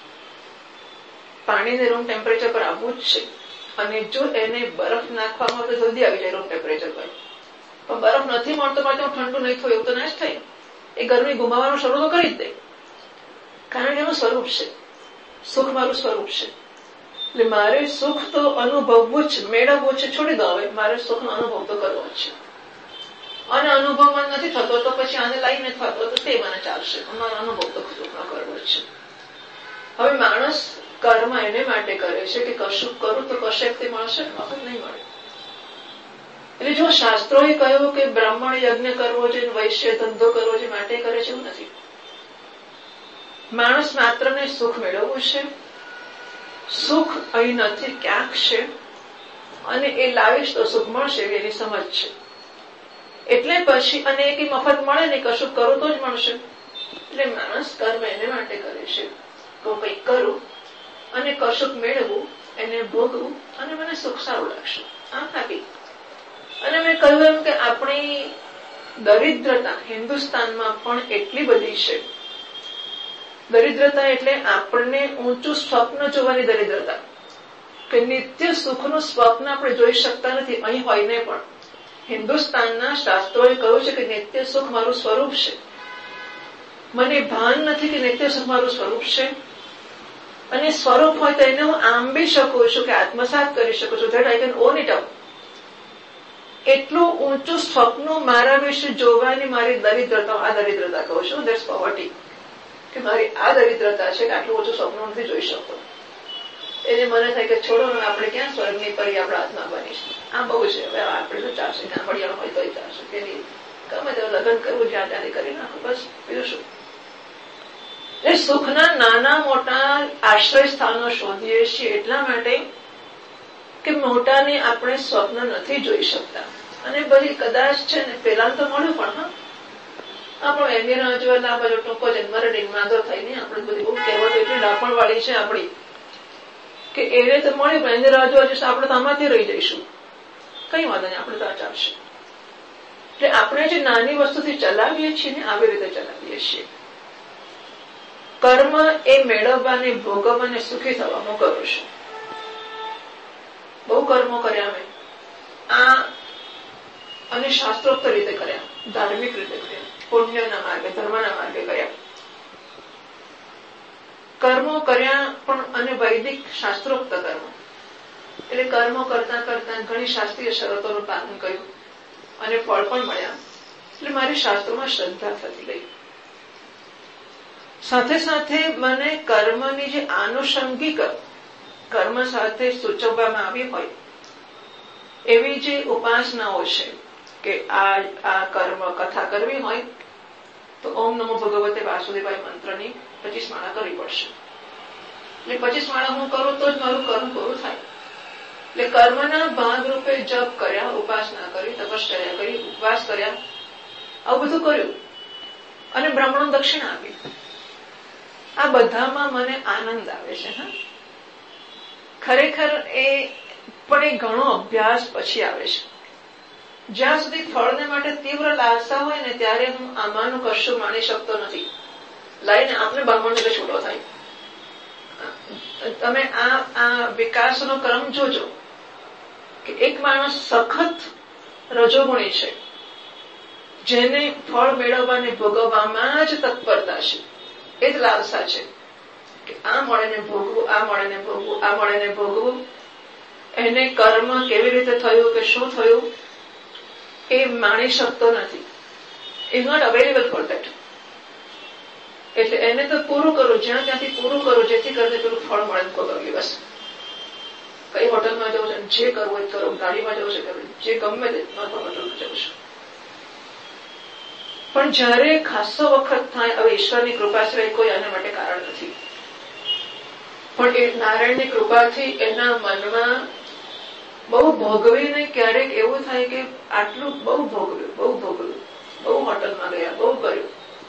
પાણીને રૂમ ટેમ્પરેચર પર આવવું જ છે. અને જો એને બરફ નાખવામાં તો જલ્દી આવી જાય રૂમ ટેમ્પરેચર પર, પણ બરફ નથી મળતો માટે હું ઠંડુ નહીં થયું એવું તો ના જ થાય. એ ગરમી ગુમાવવાનું શરૂ તો કરી જ દે, કારણ કે એનું સ્વરૂપ છે. સુખ મારું સ્વરૂપ છે. એટલે મારે સુખ તો અનુભવવું જ, મેળવવું છે. છોડી દો, હવે મારે સુખનો અનુભવ તો કરવો જ છે. અને અનુભવ મને નથી થતો તો પછી આને લાઈને થતો તો તે મને ચાલશે, મારો અનુભવ તો સુખનો કરવો જ છે. હવે માણસ કર્મ એને માટે કરે છે કે કશું કરું તો કશેકથી મળશે, મફત નહીં મળે. એટલે જો શાસ્ત્રોએ કહ્યું કે બ્રાહ્મણ યજ્ઞ કરવો જોઈએ, વૈશ્ય ધંધો કરવો જોઈએ, માટે કરે છે, એવું નથી. માણસ માત્ર ને સુખ મેળવવું છે. સુખ અહીં નથી, ક્યાંક છે, અને એ લાવીશ તો સુખ મળશે એવી એની સમજ છે. એટલે પછી, અને એક મફત મળે ને, કશું કરું તો જ મળશે. એટલે માણસ કર્મ એને માટે કરે છે, તો કંઈક કરું અને કશુંક મેળવવું, એને ભોગવું, અને મને સુખ સારું લાગશે, આમ હેપી. અને મેં કહ્યું એમ કે આપણી દરિદ્રતા હિન્દુસ્તાનમાં પણ એટલી બધી છે. દરિદ્રતા એટલે આપણને ઊંચું સ્વપ્ન જોવાની દરિદ્રતા, કે નિત્ય સુખનું સ્વપ્ન આપણે જોઈ શકતા નથી અહીં હોઈને પણ. હિન્દુસ્તાનના શાસ્ત્રોએ કહ્યું છે કે નિત્ય સુખ મારું સ્વરૂપ છે. મને ભાન નથી કે નિત્ય સુખ મારું સ્વરૂપ છે, અને સ્વરૂપ હોય તો એને હું આંબી શકું છું, કે આત્મસાત કરી શકું છું, that I can own it up. એટલું ઊંચું સ્વપ્ન મારા વિશે જોવાની મારી દરિદ્રતા, આ દરિદ્રતા કહું છું, ધેટ્સ પોવર્ટી. કે મારી આ દરિદ્રતા છે કે આટલું ઓછું સ્વપ્ન નથી જોઈ શકતો. એને મને થાય કે છોડો, આપણે ક્યાં સ્વર્ગની પરી આપણા હાથમાં બનીશું. આ બહુ છે, હવે આપણે તો ચાલશે, ગામડિયાનો હોય તો ચાલશે, કે ગમે તેવું લગ્ન કરવું, જ્યાં ત્યાંથી કરી નાખો, બસ બીજું શું. એ સુખના નાના મોટા આશ્રય સ્થાનો શોધીએ છીએ એટલા માટે કે મોટાને આપણે સ્વપ્ન નથી જોઈ શકતા. અને બધી કદાચ છે ને, પેલા તો મળ્યું પણ, હા આપણો એમની રાહ જોવા આ બાજુ ટૂંકો જન્મરડી માંગો થઈને આપણે બધી બહુ કહેવતો એટલી ડાપણ વાળી છે આપણી, કે એને તો મળ્યું પણ એની રાહ જોવા જશે આપણે તો આમાંથી રહી જઈશું. કઈ વાંધો નહીં, આપણે તો આ ચાલશે. એટલે આપણે જે નાની વસ્તુથી ચલાવીએ છીએ ને, આવી રીતે ચલાવીએ છીએ. કર્મ એ મેળવવાને, ભોગવવાને, સુખી થવાનું કરું છું. બહુ કર્મો કર્યા મેં, આ અને શાસ્ત્રોક્ત રીતે કર્યા, ધાર્મિક રીતે કર્યા, પુણ્યના માર્ગે, ધર્મના માર્ગે કર્યા. કર્મો કર્યા પણ, અને વૈદિક શાસ્ત્રોક્ત કર્મ, એટલે કર્મો કરતા કરતા ઘણી શાસ્ત્રીય શરતોનું પાલન કર્યું અને ફળ પણ મળ્યા. એટલે મારી શાસ્ત્રોમાં શ્રદ્ધા થતી ગઈ. સાથે સાથે મને કર્મની જે આનુષંગિક કર્મ સાથે સૂચવવામાં આવી હોય એવી જે ઉપાસનાઓ છે, કે આ આ કર્મ કથા કરવી હોય તો ઓમ નમો ભગવતે વાસુદેવાય મંત્રની પચીસ માળા કરવી પડશે. એટલે પચીસ માળા હું કરું તો જ મારું કર્મ પૂરું થાય. એટલે કર્મના ભાગરૂપે જપ કર્યા, ઉપાસના કરી, તપશ્ચર્યા કરી, ઉપવાસ કર્યા, આવું બધું કર્યું અને બ્રાહ્મણો દક્ષિણા આપી. આ બધામાં મને આનંદ આવે છે. હા, ખરેખર એ પણ એ ઘણો અભ્યાસ પછી આવે છે. જ્યાં સુધી ફળને માટે તીવ્ર લાલસા હોય ને, ત્યારે હું આમાંનું કશું માણી શકતો નથી. લાઈને આપણે બ્રાહ્મણને છૂટો થાય. તમે આ આ વિકાસનો ક્રમ જોજો, કે એક માણસ સખત રજોગુણી છે, જેને ફળ મેળવવાને ભોગવવામાં જ તત્પરતા છે, એ જ લાલસા છે, કે આ મળે ને ભોગવું, આ મળે ને ભોગવું, આ મળે ને ભોગવું. એને કર્મ કેવી રીતે થયું, કે શું થયું, એ માણી શકતો નથી. Is not available for that. એટલે એને તો પૂરું કરો, જ્યાં ત્યાંથી પૂરું કરો, જેથી કરીને પેલું ફળ મળે કોઈ બસ. કઈ હોટલમાં જવું છે, જે કરવું હોય કરો, ગાડીમાં જવું છે કરવું, જે ગમે તે હોટલમાં જવું છે. પણ જયારે ખાસો વખત થાય, હવે ઈશ્વરની કૃપા સિવાય કોઈ આના માટે કારણ નથી, પણ એ નારાયણની કૃપાથી એના મનમાં બહુ ભોગવીને ક્યારેક એવું થાય કે આટલું બહુ ભોગવ્યું, બહુ ભોગવ્યું, બહુ હોટલમાં ગયા, બહુ કર્યું,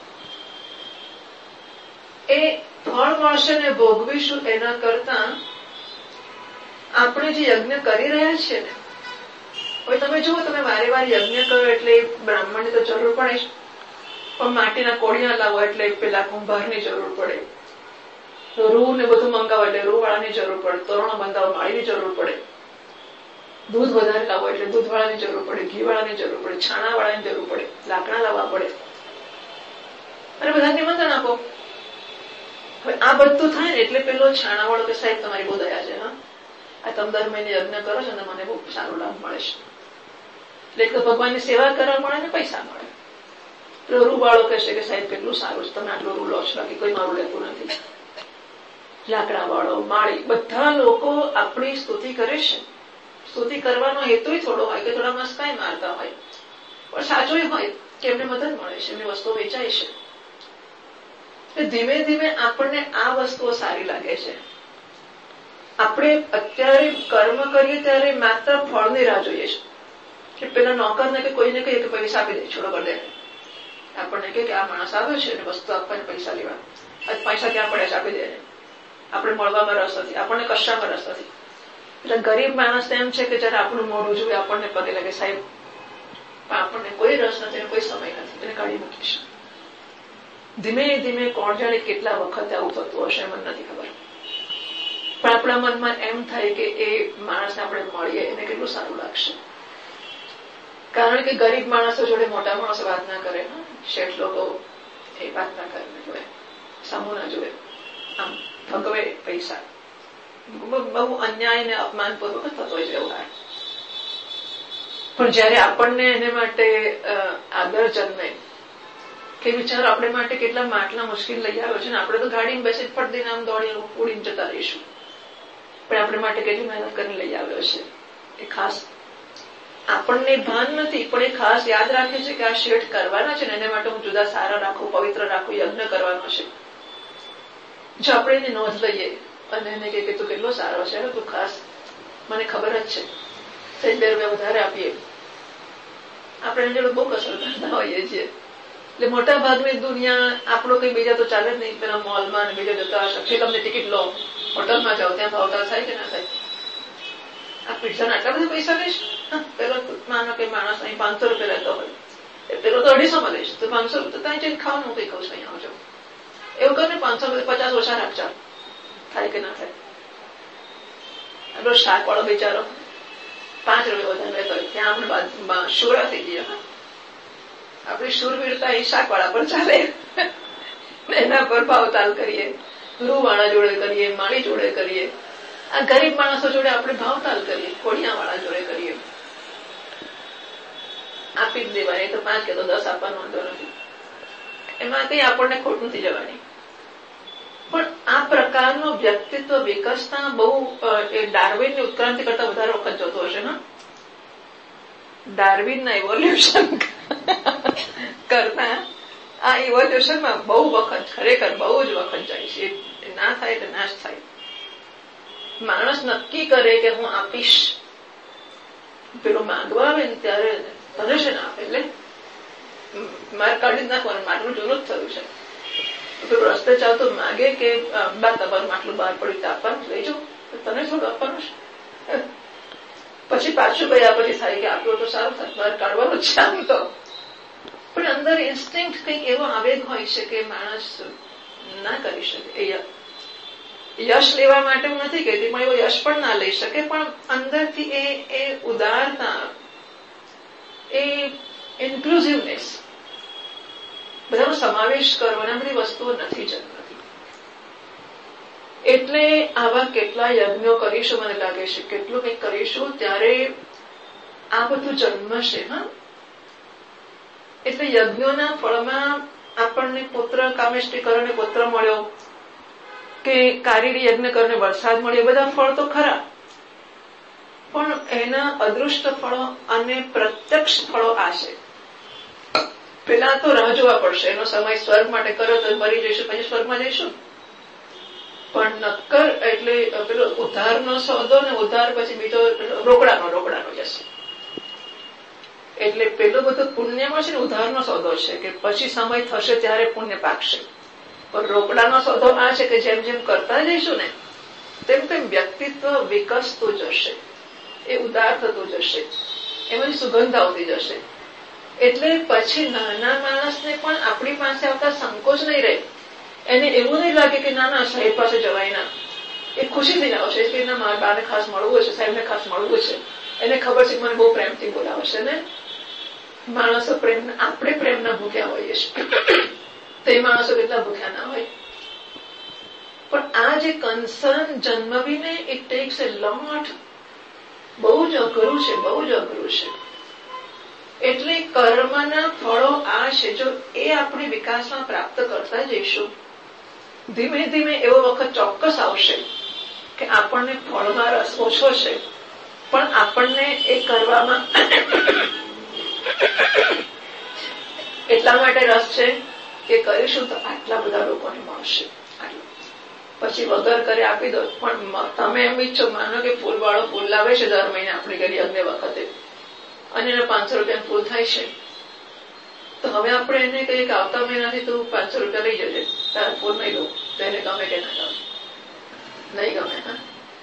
એ ફળ મળશે ને ભોગવીશું એના કરતા આપણે જે યજ્ઞ કરી રહ્યા છીએ ને, હવે તમે જુઓ, તમે વારે વારે યજ્ઞ કરો એટલે બ્રાહ્મણની તો જરૂર પડે, પણ માટીના કોડિયા લાવો એટલે પેલા કુંભારની જરૂર પડે, રૂ ને બધું મંગાવો એટલે રૂ વાળાની જરૂર પડે, તોરણો બંધાવો માળીની જરૂર પડે, દૂધ વધારે લાવો એટલે દૂધ વાળાની જરૂર પડે, ઘી વાળાની જરૂર પડે, છાણા વાળાની જરૂર પડે, લાકડા લાવવા પડે, અને બધા નિમંત્રણ આપો. હવે આ બધું થાય ને એટલે પેલો છાણા વાળો કે સાહેબ તમારી બહુ દયા છે, હા આ તમે દર મહિને યજ્ઞ કરો છો ને મને બહુ સારો લાભ મળે છે, એટલે એક તો ભગવાનની સેવા કરવા મળે ને પૈસા મળે. પેલો રૂ વાળો કહેશે કે સાહેબ કેટલું સારું છે, તમે આટલો રૂ લો છો, બાકી કોઈ મારું લેતું નથી. લાકડા વાળો, માળી, બધા લોકો આપણી સ્તુતિ કરે છે. સ્તુતિ કરવાનો હેતુ થોડો હોય કે થોડા મસ્કાઈ મારતા હોય, પણ સાચો હોય કે એમને મદદ મળે છે, એમની વસ્તુઓ વેચાય છે. ધીમે ધીમે આપણને આ વસ્તુઓ સારી લાગે છે. આપણે અત્યારે કર્મ કરીએ ત્યારે માત્ર ફળની રાહ જોઈએ છે, કે પેલા નોકરને કે કોઈને કહીએ કે પૈસા આપી દે, છોડો કરી દે. આપણને કે આ માણસ આવ્યો છે અને વસ્તુ આપવાને પૈસા લેવા, પૈસા ક્યાં પડે છે આપી દે. આપણે મળવામાં રસ નથી, આપણને કશામાં રસ નથી. એટલે ગરીબ માણસ એમ છે કે જયારે આપણું મોઢું જોઈએ આપણને પગે લાગે સાહેબ, પણ આપણને કોઈ રસ નથી, કોઈ સમય નથી, એને કાઢી મૂકીશું. ધીમે ધીમે કોણ જાણે કેટલા વખત આવું થતું હશે, મને નથી ખબર, પણ આપણા મનમાં એમ થાય કે એ માણસને આપણે મળીએ એને કેટલું સારું લાગશે. કારણ કે ગરીબ માણસો જોડે મોટા માણસો વાત ના કરે, શેઠ લોકો એ વાત ના કરે, જોડે સમૂહ ના જોડે આમ ભગવે પૈસા, બહુ અન્યાય ને અપમાનપૂર્વક થતો હોય છે એવું થાય. પણ જયારે આપણને એને માટે આદર જન્મે કે વિચારો આપણે માટે કેટલા માટલા મુશ્કેલ લઈ આવ્યો છે ને, આપણે તો ગાડીમાં બેસી ફટ દઈને આમ દોડી ઉડીને જતા રહીશું, પણ આપણે માટે કેટલી મહેનત કરીને લઈ આવ્યો છે. એ ખાસ આપણને ભાન નથી, પણ એ ખાસ યાદ રાખે છે કે આ શેઠ કરવાના છે ને એને માટે હું જુદા સારા રાખું, પવિત્ર રાખું, યજ્ઞ કરવાનો છે. જો આપણે એની નોંધ લઈએ અને એને કે તું કેટલો સારો છે, તું ખાસ મને ખબર જ છે, સેજ બે રૂપિયા વધારે આપીએ, આપણે એને જોડે બહુ કસર કરતા હોઈએ છીએ. એટલે મોટા ભાગની દુનિયા આપણો કઈ બીજા તો ચાલે જ નહીં, પેલા મોલમાં બીજા જતા હશે, તમને ટિકિટ લો, હોટલમાં જાઓ, ત્યાં ભાવતાલ થાય કે ના થાય. આ પીઝાના આટલા બધા પૈસા લઈશ, પેલો માનો કે માણસ અહીં પાંચસો રૂપિયા લેતો હોય, પેલો તો અઢીસો માં લઈશ, તો પાંચસો રૂપિયા ત્યાં જઈને ખાવાનું હું કઈ કહું છું, અહીંયા આવજો એવું કરીને પાંચસો પચાસ ઓછા રાખજો, થાય કે ના થાય. આપણો શાક વાળો બિચારો પાંચ રૂપિયા વધારે લેતો હોય, ત્યાં આપણે શુરા થઈ જઈએ. આપણી શૂરવીરતા એ શાક વાળા પર ચાલે, એના પર ભાવતાલ કરીએ, રૂ વાળા જોડે કરીએ, માળી જોડે કરીએ, આ ગરીબ માણસો જોડે આપણે ભાવતાલ કરીએ, કોડિયા વાળા જોડે કરીએ. આપી જ દેવાની, તો પાંચ કે તો દસ આપવાનો વાંધો નથી, એમાં કઈ આપણને ખોટ નથી જવાની. પણ આ પ્રકારનો વ્યક્તિત્વ વિકસતા બહુ ડાર્વિનની ઉત્ક્રાંતિ કરતા વધારે વખત જતો હશે ને. ડાર્વિનના ઇવોલ્યુશન કરતા આ ઇવોલ્યુશનમાં બહુ વખત, ખરેખર બહુ જ વખત જાય છે. ના થાય એટલે નાશ થાય. માણસ નક્કી કરે કે હું આપીશ, પેલું માંગવા આવે ને ત્યારે તને છે ને આપે, એટલે મારે કાઢી જ નાખવાનું, માટલું જૂનું જ થયું છે. પેલું રસ્તે ચાલતું માગે કે બા તમારું માટલું બહાર પડ્યું તો આપવાનું, લઈ જાઓ, તને થોડું આપવાનું છે. પછી પાછું ગયા પછી થાય કે આપ્યું તો સારું થાય, બહાર કાઢવાનું છે આમ તો. પણ અંદર ઇન્સ્ટિંક્ટ કંઈક એવો આવેગ હોય છે કે માણસ ના કરી શકે. યશ લેવા માટે હું નથી કહેતી, પણ એવો યશ પણ ના લઈ શકે, પણ અંદરથી એ એ ઉદારતા, એ ઇન્ક્લુઝિવનેસ, બધાનો સમાવેશ કરવાના બધી વસ્તુઓ નથી જન્મતી. એટલે આવા કેટલા યજ્ઞો કરીશું, મને લાગે છે કેટલું કંઈક કરીશું ત્યારે આ બધું જન્મશે. હા, એટલે યજ્ઞોના ફળમાં આપણને પુત્ર કામેષ્ટિ કરીને પુત્ર મળ્યો કે કારીડી યજ્ઞ કરીને વરસાદ મળ્યો, બધા ફળ તો ખરા, પણ એના અદૃષ્ટ ફળો અને પ્રત્યક્ષ ફળો આ છે. પેલા તો રાહ જોવા પડશે, એનો સમય સ્વર્ગ માટે કર્યો તો મરી જઈશું, પછી સ્વર્ગમાં જઈશું. પણ નક્કર એટલે પેલો ઉધારનો સોદો ને ઉધાર પછી બીજો રોકડાનો રોકડાનો જશે. એટલે પેલો બધો પુણ્યમાં છે ને ઉધારનો સોદો છે કે પછી સમય થશે ત્યારે પુણ્ય પાકશે. પણ રોકડાનો સોદો આ છે કે જેમ જેમ કરતા જઈશું ને તેમ તેમ વ્યક્તિત્વ વિકસતું જશે, એ ઉદાર થતું જશે, એમાં સુગંધ આવતી જશે. એટલે પછી નાના માણસને પણ આપણી પાસે આવતા સંકોચ નહીં રહે. એને એવું નહીં લાગે કે ના ના સાહેબ પાસે જવાય ના, એ ખુશીથી જ આવશે કે ના મારા બાને ખાસ મળવું છે, સાહેબને ખાસ મળવું છે. એને ખબર છે કે મને બહુ પ્રેમથી બોલાવશે ને. માણસો પ્રેમ, આપણે પ્રેમના ભૂખ્યા હોઈએ છીએ, તે માણસો કેટલા ભૂખ્યા ના હોય. પણ આ જે કન્સર્ન જન્મવીને ઇટ ટેક્સ એ લોટ, બહુ જ અઘરું છે, બહુ જ અઘરું છે. એટલે કર્મના ફળો આ છે. જો એ આપણે વિકાસમાં પ્રાપ્ત કરતા જઈશું, ધીમે ધીમે એવો વખત ચોક્કસ આવશે કે આપણને ફળમાં રસ ઓછો છે, પણ આપણને એ કરવામાં એટલા માટે રસ છે કે કરીશું તો આટલા બધા લોકોને મળશે. પછી વગર કરે આપી દો. પણ તમે એમ ઈચ્છો, માનો કે ફૂલ વાળો ફૂલ લાવે છે દર મહિને આપણી ઘરે અગ્નિ વખતે, અને એને પાંચસો રૂપિયા ફૂલ થાય છે, તો હવે આપણે એને કહીએ કે આવતા મહિનાથી તું પાંચસો રૂપિયા લઈ જજે, તારા ફૂલ નહીં લઉં, તો એને ગમે કે ના ગમે? નહીં ગમે. હા,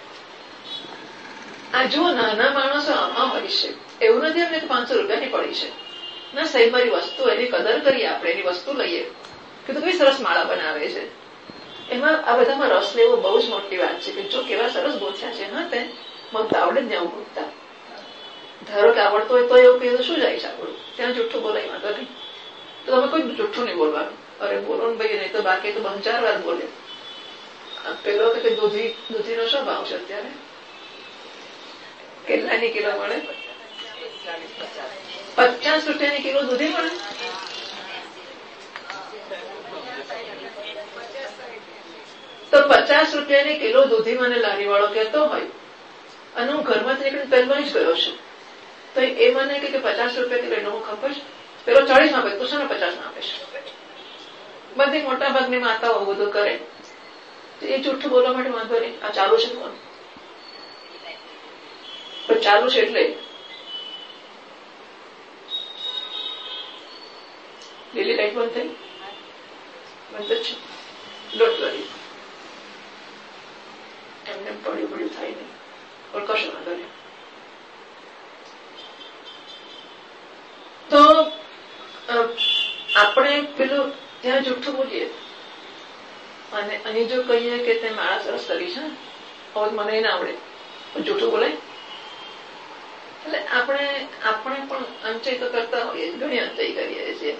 આ જુઓ નાના માણસો આમાં હોય છે. એવું નથી એમને પાંચસો રૂપિયાની પડી છે, ના સાહેબ મારી વસ્તુ, એની કદર કરીએ, આપણે એની વસ્તુ લઈએ કે તું કઈ સરસ માળા બનાવે છે. એમાં આ બધામાં રસ લેવો બહુ જ મોટી વાત છે કે જો કેવા સરસ ગોથ્યા છે. હા, તે મને તો આવડે જ ને આવું ગોથતા. ધારો કે આવડતો હોય તો એવું કહે તો શું જાય છે આપણું, ત્યાં જુઠ્ઠું બોલાય વાંધો નહીં, તો તમે કોઈ જુઠ્ઠું નહીં બોલવાનું. અરે બોલો ને ભાઈ, નહીં તો બાકી તો હજાર વાર બોલે. પેલો કે દૂધી દૂધીનો શું ભાવ છે અત્યારે? કેટલાની કિલો મળે? પચાસ રૂપિયાની કિલો દૂધી મળે. તો પચાસ રૂપિયાની કિલો દૂધી મને લારી વાળો કહેતો હોય, અને હું ઘરમાંથી નીકળીને પહેલો જ ગયો છું, તો એ મને કે પચાસ રૂપિયા કિલો, એનો હું ખબર છે પેલો ચાળીસ માં આપે, તું શાને પચાસ માં આપે છે? બધી મોટા ભાગની માતાઓ બધું કરે. એ જુઠ્ઠું બોલવા માટે વાંધો નહીં. આ ચાલુ છે કોણ? પણ ચાલુ છે એટલે લીલી લાઈટ બંધ થઈ, બંધ જ છે. ડોન્ટ વરી, એમને પડ્યું પડ્યું થાય નહીં, પણ કશો વાંધો નહીં. તો આપણે પેલું ત્યાં જુઠ્ઠું બોલીએ, અને અહીં જો કહીએ કે તે માળા સરસ કરી છે, હવે મને ના આવડે, પણ જુઠ્ઠું બોલાય. એટલે આપણે આપણે પણ અંચય તો કરતા હોઈએ, ઘણી અંચય કરીએ છીએ.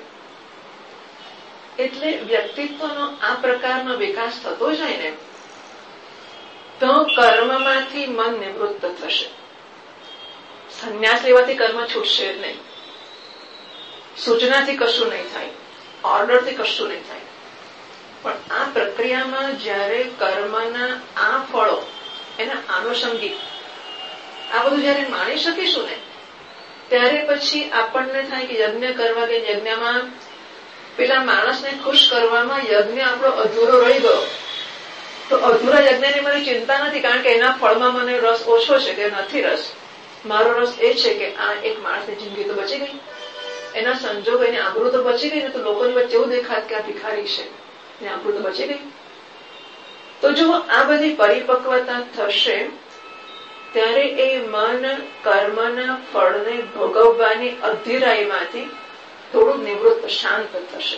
એટલે વ્યક્તિત્વનો આ પ્રકારનો વિકાસ થતો જાય ને તો કર્મમાંથી મન નિવૃત્ત થશે. સંન્યાસ લેવાથી કર્મ છૂટશે જ નહીં, સૂચનાથી કશું નહીં થાય, ઓર્ડરથી કશું નહીં થાય. પણ આ પ્રક્રિયામાં જયારે કર્મના આ ફળો, એના આનુષંગિક આ બધું જયારે માણી શકીશું ને, ત્યારે પછી આપણને થાય કે યજ્ઞ કરવા કે યજ્ઞમાં પેલા માણસને ખુશ કરવામાં યજ્ઞ આપણો અધૂરો રહી ગયો, તો અધૂરા યજ્ઞની મને ચિંતા નથી, કારણ કે એના ફળમાં મને રસ ઓછો છે કે નથી રસ. મારો રસ એ છે કે આ એક માણસની જિંદગી તો બચી ગઈ, એના સંજોગો, એની આબરૂ તો બચી ગઈ ને, તો લોકોની વચ્ચે એવું દેખાત કે આ ભિખારી છે, એની આબરૂ તો બચી ગઈ. તો જો આ બધી પરિપક્વતા થશે ત્યારે એ મન કર્મના ફળને ભોગવવાની અધીરાઈમાંથી થોડું નિવૃત્ત, શાંત થશે.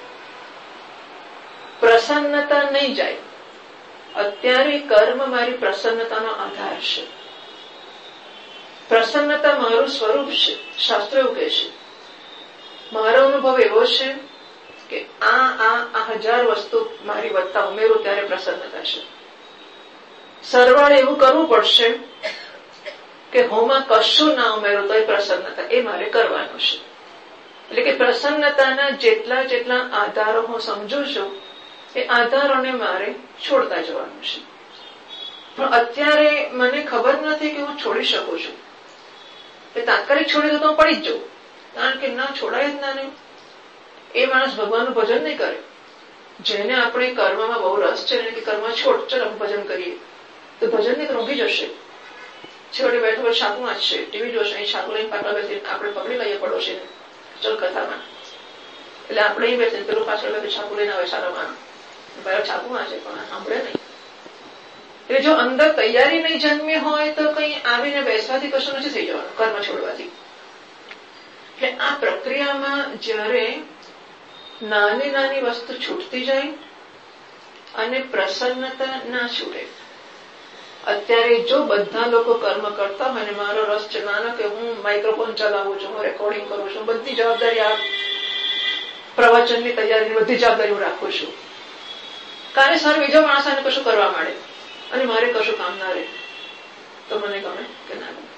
પ્રસન્નતા નહીં જાય. અત્યારે કર્મ મારી પ્રસન્નતાનો આધાર છે. પ્રસન્નતા મારું સ્વરૂપ છે. શાસ્ત્રો એવું કહે છે. મારો અનુભવ એવો છે કે આ આ આ હજાર વસ્તુ મારી વત્તા ઉમેરું ત્યારે પ્રસન્નતા છે. સરવાળે એવું કરવું પડશે કે હોમાં કશું ના ઉમેરું તો એ પ્રસન્નતા, એ મારે કરવાનું છે. એટલે કે પ્રસન્નતાના જેટલા જેટલા આધારો હું સમજુ છું એ આધારોને મારે છોડતા જવાનું છે. પણ અત્યારે મને ખબર નથી કે હું છોડી શકું છું. એ તાત્કાલિક છોડી દો તો હું પડી જ જાઉં, કારણ કે ના છોડાય જ ના નહીં. એ માણસ ભગવાનનું ભજન નહીં કરે. જેને આપણે કર્મમાં બહુ રસ છે કે કર્મ છોડ, ચલો ભજન કરીએ, તો ભજન નહીં તો ઊંઘી જશે. છેવટે બેઠો બેઠો છાપું વાંચશે, ટીવી જોશે, અહીં છાપું લઈને પાછળ બેસી આપણે પકડી લઈએ પડોશીને, ચલ કથામાં. એટલે આપણે અહીં બેસીને પેલું પાછળ બેઠું છાપું લઈને આવે સારામાં, પહેલા છાપું વાંચે પણ સાંભળે નહીં. એટલે જો અંદર તૈયારી નહીં જન્મી હોય તો કઈ આવીને બેસવાથી કશું નથી થઈ જવાનું, કર્મ છોડવાથી. એટલે આ પ્રક્રિયામાં જયારે નાની નાની વસ્તુ છૂટતી જાય અને પ્રસન્નતા ના છૂટે. અત્યારે જો બધા લોકો કર્મ કરતા હોય ને મારો રસ છે નાનો કે હું માઇક્રોફોન ચલાવું છું, હું રેકોર્ડિંગ કરું છું, બધી જવાબદારી આ પ્રવચનની તૈયારીની બધી જવાબદારી હું રાખું છું. કાલે સર બીજો માણસ આને કશું કરવા માંડે અને મારે કશું કામ ના રહે તો મને ગમે કે ના ગમે?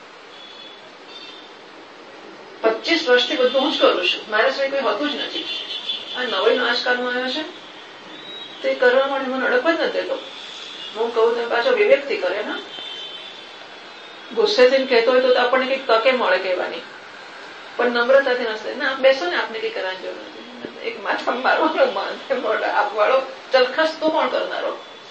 પચીસ વર્ષથી બધું હું જ કરું છું, મારા સિવાય કોઈ હોતું જ નથી. આ નવો આજકાલમાં આવ્યો છે તે કરવા માટે મને અડક જ નથી દેતો. હું કહું તો પાછો વિવેકથી કરે ને, ગુસ્સેથી કહેતો હોય તો આપણને કઈક તકે મળે કહેવાની, પણ નમ્રતાથી નસતે ના બેસો ને, આપને કઈ કરવાની જરૂર નથી. એક માથા મારવાનો આપવાળો ચલખસ તું કોણ કરનારો?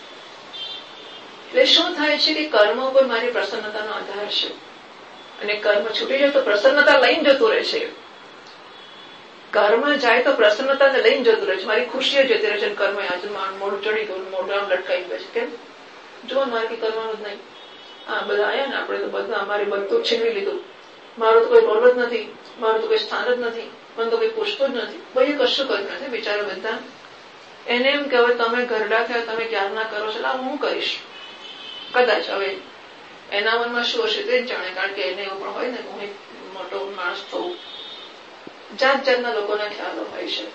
એટલે શું થાય છે કે કર્મ ઉપર મારી પ્રસન્નતાનો આધાર છે અને કર્મ છૂટી જાય તો પ્રસન્નતા લઈને જતું રહે છે. કર્મ જાય તો પ્રસન્નતાને લઈને જતું રહે છે, મારી ખુશીઓ જતી રહે છે. કર્મ આજે મોડું ચડી ગયું, મોઢું આમ લટકાઈ ગયું છે. કેમ? જો મારે કઈ કરવાનું જ નહીં. હા બધા આયા ને આપણે તો બધા અમારે બધું છીનવી લીધું, મારું તો કોઈ રોલ જ નથી, મારું તો કોઈ સ્થાન જ નથી, મને તો કોઈ પૂછતું જ નથી, કોઈ કશું કર્યું નથી. બિચારા બધા એને એમ કે હવે તમે ઘરડા થયા, તમે ક્યારના કરો છો, હું કરીશ. કદાચ હવે એના મનમાં શું હશે તે જ જાણે, કારણ કે એને એવું પણ હોય ને હું મોટો માણસ થવું. જાત જાતના લોકોના ખ્યાલો હોય છે.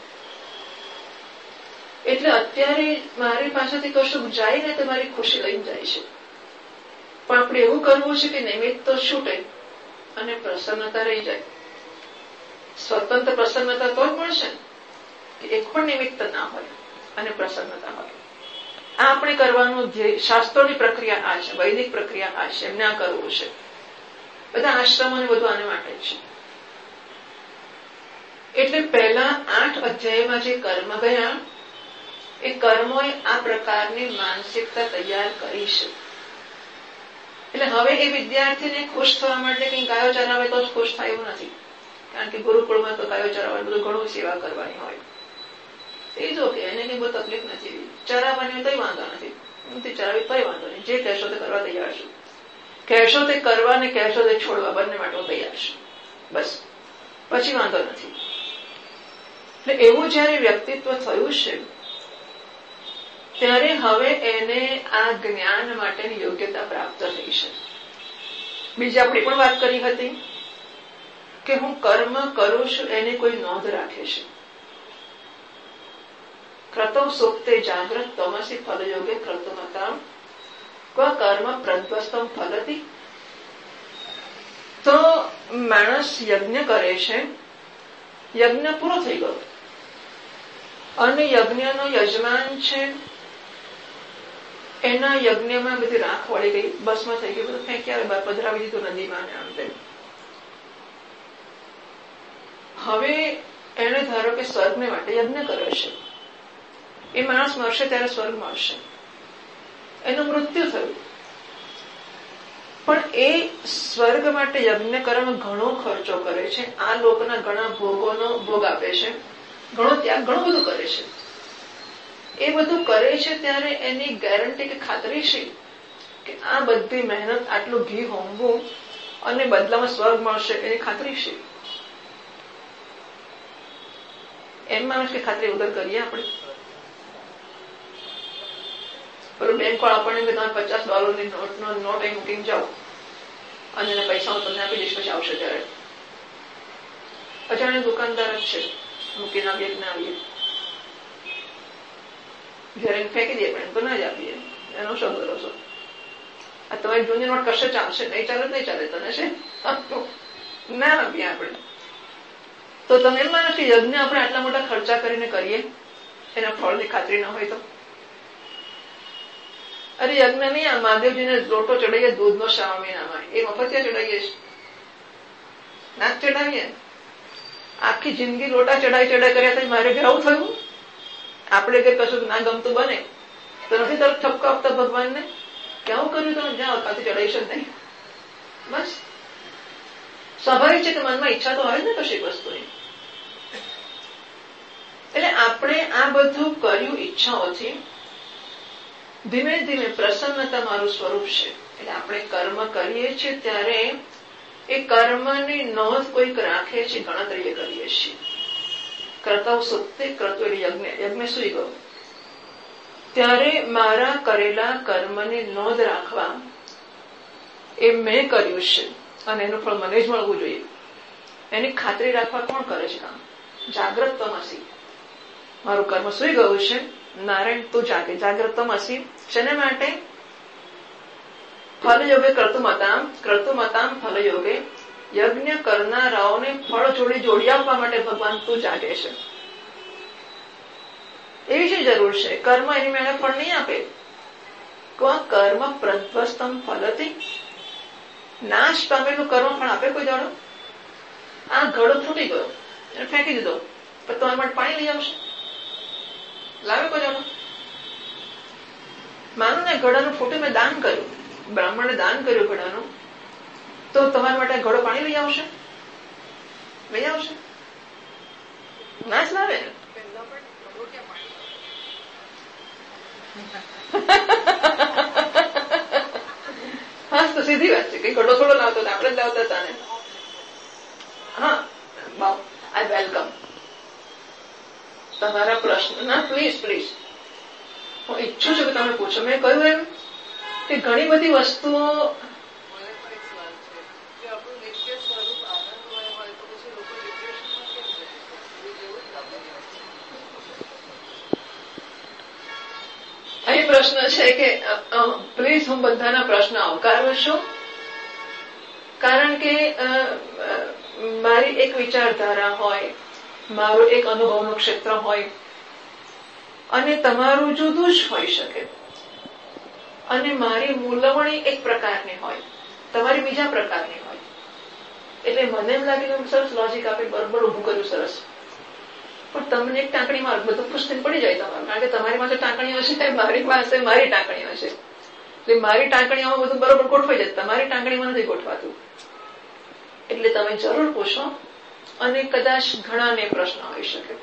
એટલે અત્યારે મારી પાસેથી કશું જાય ને તો મારી ખુશી લઈને જાય છે. પણ આપણે એવું કરવું છે કે નિમિત્ત તો છૂટે અને પ્રસન્નતા રહી જાય. સ્વતંત્ર પ્રસન્નતા તો જ મળશે કે એક પણ નિમિત્ત ના હોય અને પ્રસન્નતા હોય. આ આપણે કરવાનું શાસ્ત્રોની પ્રક્રિયા આ છે, વૈદિક પ્રક્રિયા આ છે, એમને આ કરવું છે. બધા આશ્રમોને બધું આને માટે છે. એટલે પહેલા આઠ અધ્યાયમાં જે કર્મ ગયા એ કર્મોએ આ પ્રકારની માનસિકતા તૈયાર કરી છે. એટલે હવે એ વિદ્યાર્થીને ખુશ થવા માટે કઈ ગાયો ચરાવે તો જ ખુશ થાય એવું નથી, કારણ કે ગુરુકુળમાં તો ગાયો ચરાવવાની બધું ઘણું સેવા કરવાની હોય. એ જ ઓકે, એને કઈ બહુ તકલીફ નથી. ચરાવવાની તોય વાંધો નથી, નથી ચરાવી તોય વાંધો નહીં. જે કહેશો તે કરવા તૈયાર છું. કહેશો તે કરવા ને કહેશો તે છોડવા, બંને માટે હું તૈયાર છું. બસ પછી વાંધો નથી. એટલે એવું જયારે વ્યક્તિત્વ થયું છે ત્યારે હવે એને આ જ્ઞાન માટેની યોગ્યતા પ્રાપ્ત થઈ છે. બીજી આપણે પણ વાત કરી હતી કે હું કર્મ કરું છું એની કોઈ નોંધ રાખે છે. ક્રતો સુપ્તે જાગ્રત તમસી ફલ યોગે ક્રતુમતા ક્વ કર્મ પ્રધ્વસ્તમ ફલતી. તો માણસ યજ્ઞ કરે છે, યજ્ઞ પૂરો થઈ ગયો અને યજ્ઞનો યજમાન છે એના યજ્ઞમાં બધી રાખ વળી ગઈ, બસમાં થઈ ગઈ, બધું ફેંક્યા પધરાવી દીધું નદીમાં ને આમ તેમ. હવે એને ધારો કે સ્વર્ગને માટે યજ્ઞ કર્યો છે, એ માણસ મરશે ત્યારે સ્વર્ગ મળશે, એનું મૃત્યુ થયું. પણ એ સ્વર્ગ માટે યજ્ઞ કરવામાં ઘણો ખર્ચો કરે છે, આ લોકના ઘણા ભોગોનો ભોગ આપે છે, ઘણો ત્યાગ, ઘણું બધું કરે છે. એ બધું કરે છે ત્યારે એની ગેરંટી કે ખાતરી છે કે આ બધી મહેનત, આટલું ઘી હોમવું અને બદલામાં સ્વર્ગ મળશે એની ખાતરી છે. એમ માણસ કે ખાતરી વગર કરીએ આપણે? પેલું બેંક વાળા આપણને કે તમે પચાસ ડોલરની નોટનો નોટ અહીં મૂકીને જાઓ અને એના પૈસા હું તમને આપી દઈશ પછી આવશે ત્યારે. અજાણે દુકાનદાર જ છે, મૂકીને આવીએ કે ના આવીએ, જયારે ફેંકી દઈએ પણ એમ તો ના જ આપીએ. એનો શું ભરોસો? આ તમારી જૂની નોટ કશે ચાલશે, નહીં ચાલે નહીં ચાલે, તને છે ના આપીએ આપણે. તો તમે એમ માનો કે યજ્ઞ આપણે આટલા મોટા ખર્ચા કરીને કરીએ એના ફળની ખાતરી ન હોય તો? અરે યજ્ઞ નહીં, આ મહાદેવજીને લોટો ચડાવીએ દૂધનો શ્રાવણ મહિનામાં, એ મફતિયા ચડાવીએ છીએ, નાક ચડાવીએ. આખી જિંદગી લોટા ચડાઈ ચડાઈ કર્યા તો મારે આવું થયું? આપણે કે કશું ના ગમતું બને તો નથી તરફ ઠપકો આપતા ભગવાનને કે આવું કર્યું તો જ્યાં અકાથી ચડાવીશ જ નહીં. બસ સ્વાભાવિક છે કે મનમાં ઈચ્છા તો હોય ને કશી વસ્તુની. એટલે આપણે આ બધું કર્યું ઈચ્છાઓથી. ધીમે ધીમે પ્રસન્નતા મારું સ્વરૂપ છે. એટલે આપણે કર્મ કરીએ છીએ ત્યારે એ કર્મની નોંધ કોઈક રાખે છે, ગણતરીએ કરીએ છીએ. કરતા સુત્તે કરતો એટલે યજ્ઞ યજ્ઞ સુઈ ગયો ત્યારે મારા કરેલા કર્મની નોંધ રાખવા, એ મેં કર્યું છે અને એનું ફળ મને જ મળવું જોઈએ એની ખાતરી રાખવા કોણ કરે છે કામ? જાગ્રત તમસી. મારું કર્મ સુઈ ગયું છે, નારાયણ તું જાગે. જાગ્રત તમસી શેને માટે? ફલયોગે કર્તુમતામ, કર્તુમતામ ફલયોગે. યજ્ઞ કરનારાઓને ફળ જોડી જોડી આપવા માટે ભગવાન તું જાગે છે. એવી શી જરૂર છે? કર્મ એની મેળે ફળ નહીં આપે. કર્મ પ્રધ્વસ્તમ ફલતી. નાશ પામેલું કર્મ ફળ આપે કોઈ દાડો? આ ઘડો ફૂટી ગયો એને ફેંકી દીધો, પણ તમારા માટે પાણી લઈ આવશે? લાવે કોઈ દાડો? માનું ને ઘડાનું ફૂટી મેં દાન કર્યું, બ્રાહ્મણે દાન કર્યું ઘડાનું, તો તમારા માટે ઘડો પાણી લઈ આવશે? લઈ આવશે? ના જ લાવે ને. હા તો સીધી વાત છે કે ઘડો થોડો લાવતો આપણે જ લાવતા હતા ને. હા આઈ વેલકમ તમારા પ્રશ્ન. ના પ્લીઝ પ્લીઝ હું ઈચ્છું છું કે તમે પૂછો. મેં કહ્યું એમ કે ઘણી બધી વસ્તુઓ અહીં પ્રશ્ન છે કે પ્લીઝ હું બધાના પ્રશ્ન આવકારું છું, કારણ કે મારી એક વિચારધારા હોય, મારું એક અનુભવનું ક્ષેત્ર હોય અને તમારું જુદું જ હોઈ શકે. અને મારી મૂલવણી એક પ્રકારની હોય, તમારી બીજા પ્રકારની હોય. એટલે મને એમ લાગે કે સરસ લોજિક આપે, બરોબર ઉભું કર્યું સરસ, પણ તમને એક ટાંકણીમાં બધું પુસ્તક પડી જાય તમારું, કારણ કે તમારી પાસે ટાંકણીઓ છે, મારી પાસે મારી ટાંકણીઓ છે. એટલે મારી ટાંકણીઓમાં બધું બરોબર ગોઠવાઈ જાય, તમારી ટાંકણીમાં નથી ગોઠવાતું. એટલે તમે જરૂર પૂછો અને કદાચ ઘણાને પ્રશ્ન હોઈ શકે.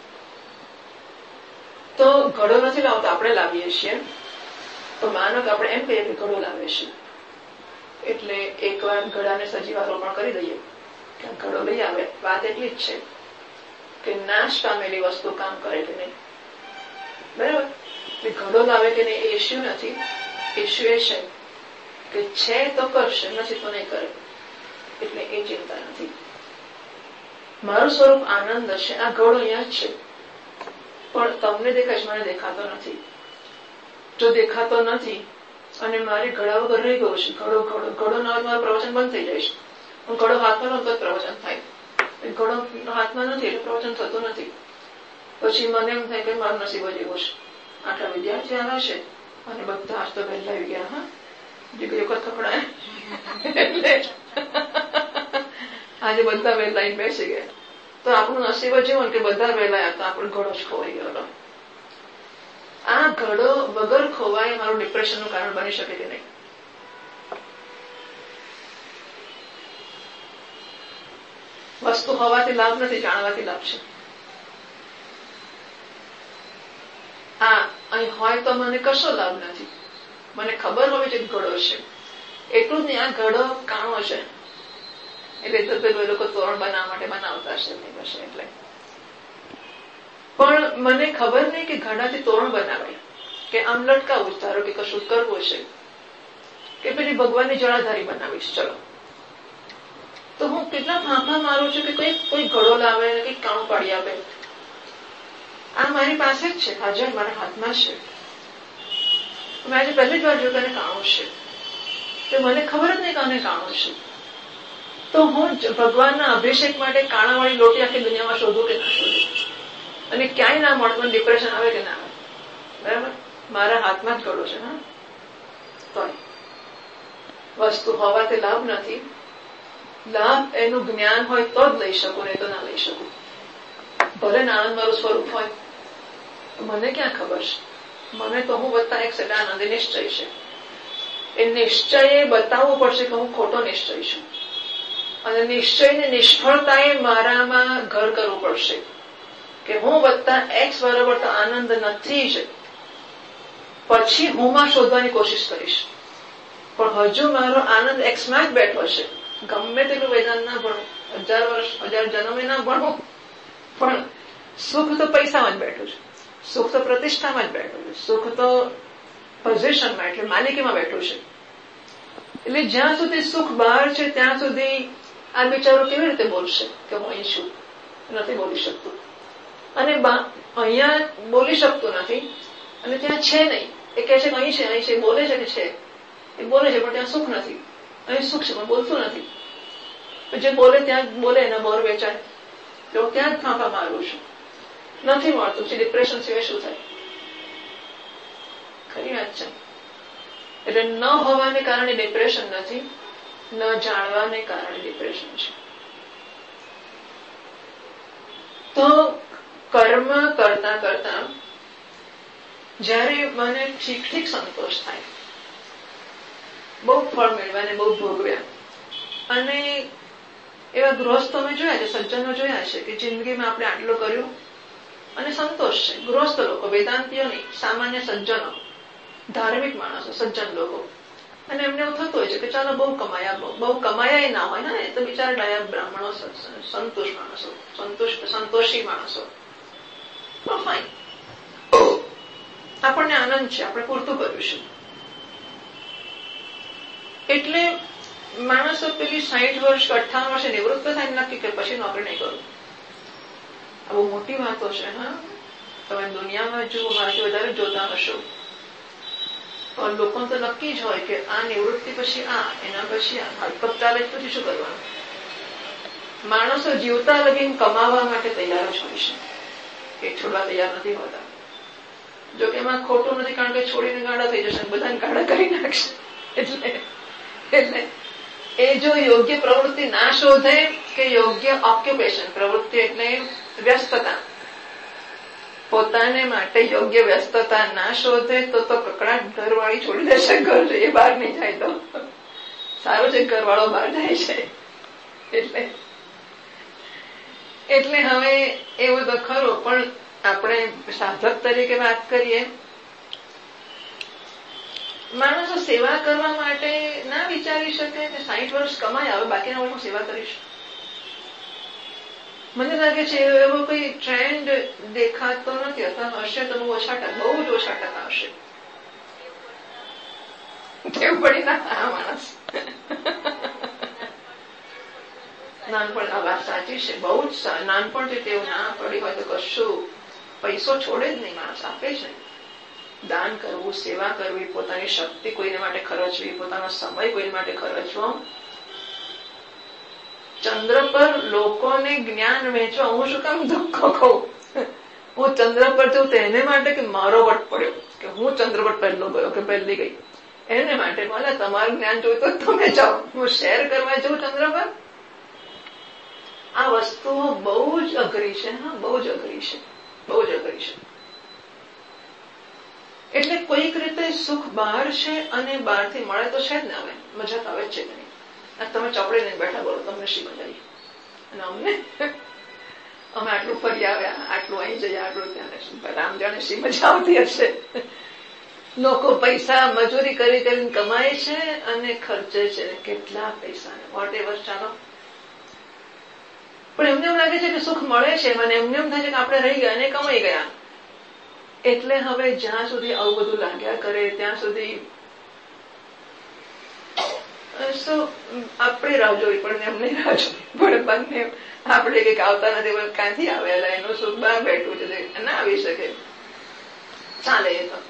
તો ઘડો નથી લાવતો, આપણે લાવીએ છીએ. તો માનો કે આપણે એમ કહીએ કે ઘડો લાવે છે, એટલે એકવાર ઘડાને સજીવારોપણ કરી દઈએ કે ઘડો લઈ આવે. વાત એટલી જ છે કે નાશ પામેલી વસ્તુ કામ કરે કે નહીં. બરાબર? ઘડો લાવે કે નહીં એ ઇસ્યુ નથી. ઇસ્યુ એ છે કે છે તો કરશે, નથી તો નહીં કરે. એટલે એ ચિંતા નથી. મારું સ્વરૂપ આનંદ છે. આ ઘડો અહીંયા જ છે, પણ તમને દેખાય છે, મને દેખાતો નથી. જો દેખાતો નથી અને મારી ઘડા વગર રહી ગયું છે, ઘડો ઘડો ઘડો ના મારું પ્રવચન બંધ થઈ જાય છે. હું ઘડો હાથમાં લઉં તો પ્રવચન થાય, ઘડો હાથમાં નથી એટલે પ્રવચન થતું નથી. પછી મને એમ થાય કે મારું નસીબ જ એવું છે. આટલા વિદ્યાર્થી આવ્યા છે અને બધા આજ તો વહેલા આવી ગયા. હા જે કઈ વખત ખકડાય એટલે આજે બધા વહેલા આવીને બેસી ગયા. તો આપણું નસીબ જ એવું કે બધા વહેલા આવ્યા તો આપણો ઘડો જ ખોવાઈ ગયો. આ ઘડો વગર ખોવાય મારું ડિપ્રેશનનું કારણ બની શકે કે નહીં? વસ્તુ હોવાથી લાભ નથી, જાણવાથી લાભ છે. આ અહીં હોય તો મને કશો લાભ નથી. મને ખબર હોવી જોઈએ ઘડો છે, એટલું જ નહીં. આ ઘડો કાણો છે એટલે તો પેલું એ લોકો તોરણ બનાવવા માટે બનાવતા હશે નહીં હશે એટલે. પણ મને ખબર નહીં કે ઘડાથી તોરણ બનાવાય કે આમ લટકાવું, ધારો કે કશું કરવું છે કે પેલી ભગવાનની જળાધારી બનાવીશ. ચલો તો હું કેટલા ફાંફા મારું છું કે કોઈ કોઈ ઘડો લાવે ને કઈક કાણું પાડી આપે. આ મારી પાસે જ છે, હાજર મારા હાથમાં છે. મેં આજે પહેલી જ વાર જોયું કે કાણું છે, તો મને ખબર જ નહીં કે આને કાણું છે. તો હું ભગવાનના અભિષેક માટે કાણાવાળી લોટી આખી દુનિયામાં શોધું કે ના શોધું, અને ક્યાંય ના મળે મને ડિપ્રેશન આવે કે ના આવે, બરાબર, મારા હાથમાં જ ઘડો છે. હા, તો વસ્તુ હોવાથી લાભ નથી. લાભ એનું જ્ઞાન હોય તો જ લઈ શકું, નહીં તો ના લઈ શકું. ભલે આનંદ મારું સ્વરૂપ હોય, મને ક્યાં ખબર છે? મને તો હું બતા એક સદાનંદ નિશ્ચય છે. એ નિશ્ચયે બતાવવું પડશે કે હું ખોટો નિશ્ચય છું, અને નિશ્ચયની નિષ્ફળતાએ મારામાં ઘર કરવું પડશે કે હું વત્તા એક્સ બરાબર તો આનંદ નથી જ. પછી હું માં શોધવાની કોશિશ કરીશ, પણ હજુ મારો આનંદ એક્સમાં જ બેઠો છે. ગમે તેટલું વેદાંત ના ભણું, હજાર વર્ષ હજાર જન્મે ના ભણું, પણ સુખ તો પૈસામાં જ બેઠું છે, સુખ તો પ્રતિષ્ઠામાં જ બેઠું છે, સુખ તો પોઝિશનમાં એટલે માલિકીમાં બેઠું છે. એટલે જ્યાં સુધી સુખ બહાર છે ત્યાં સુધી આ બિચારો કેવી રીતે બોલશે કે હું અહીં છું? નથી બોલી શકતું. અને અહીંયા બોલી શકતું નથી, અને ત્યાં છે નહીં. એ કહે છે કે અહીં છે, અહીં છે, બોલે છે કે છે, એ બોલે છે, પણ ત્યાં સુખ નથી. અહીં સુખ છે પણ બોલતું નથી. જે બોલે ત્યાં બોલે, એના બોર વેચાય, તો ત્યાં જ ફાંફા મારું છું. નથી મળતું છે. ડિપ્રેશન સિવાય શું થાય? ખરી વાત છે. એટલે ન હોવાને કારણે ડિપ્રેશન નથી, ન જાણવાને કારણે ડિપ્રેશન છે. તો કર્મ કરતા કરતા જયારે મને ઠીક ઠીક સંતોષ થાય, બહુ ફળ મેળવ્યા ને બહુ ભોગવ્યા, અને એવા ગૃહસ્થો મેં જોયા છે, સજ્જનો જોયા છે કે જિંદગીમાં આપણે આટલું કર્યું અને સંતોષ છે. ગૃહસ્થ લોકો, વેદાંતિઓ નહીં, સામાન્ય સજ્જનો, ધાર્મિક માણસો, સજ્જન લોકો. અને એમને એવું થતું હોય છે કે ચાલો બહુ કમાયા, બહુ કમાયા ના હોય ને, તો બિચારા ડાયા બ્રાહ્મણો, સંતોષ માણસો, સંતુષ્ટ સંતોષી માણસો, ફાઈન, આપણને આનંદ છે, આપણે પૂરતું કર્યું છે. એટલે માણસો પેલી સાહીઠ વર્ષ કે અઠ્ઠાવન વર્ષે નિવૃત્ત થાય નક્કી કે પછી નોકરી નહીં કરું. આ બહુ મોટી વાતો છે. હા, તમે દુનિયામાં જુઓ, મારાથી વધારે જોતા હશો, પણ લોકો તો નક્કી જ હોય કે આ નિવૃત્તિ પછી આ, એના પછી આ, હડકપ ચાલે પછી શું કરવાનું. માણસો જીવતા લગીને કમાવા માટે તૈયાર જ હોય છે, કે છોડવા તૈયાર નથી હોતા. જોકે એમાં ખોટું નથી, કારણ કે છોડીને ગાડા થઈ જશે, બધાને ગાડા કરી નાખશે. એટલે એટલે એ જો યોગ્ય પ્રવૃત્તિ ના શોધે, કે યોગ્ય ઓક્યુપેશન, પ્રવૃત્તિ એટલે વ્યસ્તતા, પોતાને માટે યોગ્ય વ્યસ્તતા ના શોધે તો તો કકડાટ ઘરવાળી છોડી દેશે. ઘર એ બહાર નહીં જાય તો સારું છે, ઘરવાળો બહાર જાય છે. એટલે એટલે હવે એવું તો ખરું, પણ આપણે સાધક તરીકે વાત કરીએ, માણસો સેવા કરવા માટે ના વિચારી શકે કે સાહીઠ વર્ષ કમાય, હવે બાકીના વર્ષમાં સેવા કરીશ. મને લાગે છે એવો કોઈ ટ્રેન્ડ દેખાતો નથી, અથવા હશે તો બહુ ઓછા ટકા, બહુ જ ઓછા ટકા હશે. કેવું પડી ના માણસ નાનપણ, આ વાત સાચી છે, બહુ જ નાનપણથી ટેવ ના પડી હોય તો કશું પૈસો છોડે જ નહીં, માણસ આપે જ નહીં. દાન કરવું, સેવા કરવી, પોતાની શક્તિ કોઈને માટે ખર્ચવી, પોતાનો સમય કોઈને માટે ખર્ચવો. ચંદ્ર પર લોકોને જ્ઞાન વહેંચવા હું શું કામ ધક્કો ખાઉં? હું ચંદ્ર પર જઉં તો એને માટે કે મારો વટ પડ્યો, કે હું ચંદ્ર પર પહેલો ગયો કે પહેલી ગઈ, એને માટે. ભલે તમારું જ્ઞાન જોઈતું તમે જાઓ, હું શેર કરવા જાઉં ચંદ્ર પર. આ વસ્તુઓ બહુ જ અઘરી છે. હા, બહુ જ અઘરી છે, બહુ જ અઘરી છે. એટલે કોઈક રીતે સુખ બહાર છે, અને બહારથી મળે તો છે જ ને. હવે મજા તો આવે જ છે નહીં. તમે ચોપડીને બેઠા બોલો, તમને શી મજા આવી? અને અમને અમે આટલું ફરી આવ્યા, આટલું અહીં જઈએ, આટલું ત્યાં, રામ જાણે શી મજા આવતી હશે. લોકો પૈસા મજૂરી કરી કરીને કમાય છે અને ખર્ચે છે કેટલા પૈસા, વોટ એવર. ચાલો, પણ એમને એમ લાગે છે કે સુખ મળે છે, મને એમને એમ થાય છે કે આપણે રહી ગયા અને કમાઈ ગયા. એટલે હવે જ્યાં સુધી આવું બધું લાગ્યા કરે ત્યાં સુધી આપણે રાહ જોવી પડે, એમને રાહ જોવી પડે. બંને આપણે કઈક આવતા નથી, ક્યાંથી આવેલા, એનું સુખ બહાર બેઠું છે, ના આવી શકે. ચાલે એ તો.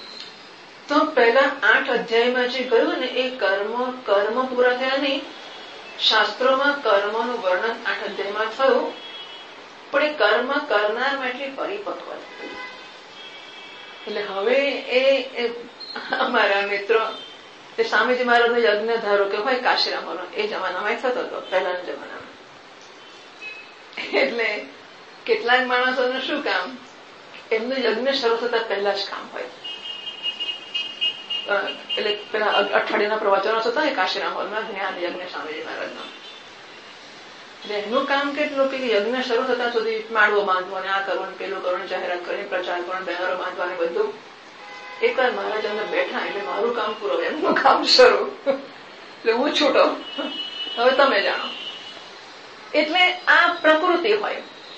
તો પહેલા આઠ અધ્યાયમાં જે કહ્યું ને, એ કર્મ કર્મ પૂરા થયા નહીં, શાસ્ત્રોમાં કર્મનું વર્ણન આઠ અધ્યાયમાં થયું, પણ એ કર્મ કરનારમાં એટલી પરિપક્વ નથી. એટલે હવે એ અમારા મિત્રો એ સ્વામીજી મહારાજનો યજ્ઞ ધારો કે હોય કાશીરામનો, એ જમાનામાં થતો હતો પહેલાના જમાનામાં. એટલે કેટલાક માણસોનું શું કામ, એમનું યજ્ઞ શરૂ થતા પહેલા જ કામ હોય. એટલે પેલા અઠવાડિયાના પ્રવચનો થતા હોય કાશીરામ હોલમાં, જ્ઞાન યજ્ઞ સ્વામીજી મહારાજનો. એટલે એનું કામ કેટલું કે યજ્ઞ શરૂ થતા સુધી માળવો બાંધવો ને આ કરવાનું પેલું કરવાનું, જાહેરાત કરીને પ્રચાર કરવાનો, બેનરો બાંધવાનું બધું. એકવાર મહારાજ અંદર બેઠા એટલે મારું કામ પૂરું, એમનું કામ શરૂ. એટલે હું છૂટો, હવે તમે જાણો. એટલે આ પ્રકૃતિ હોય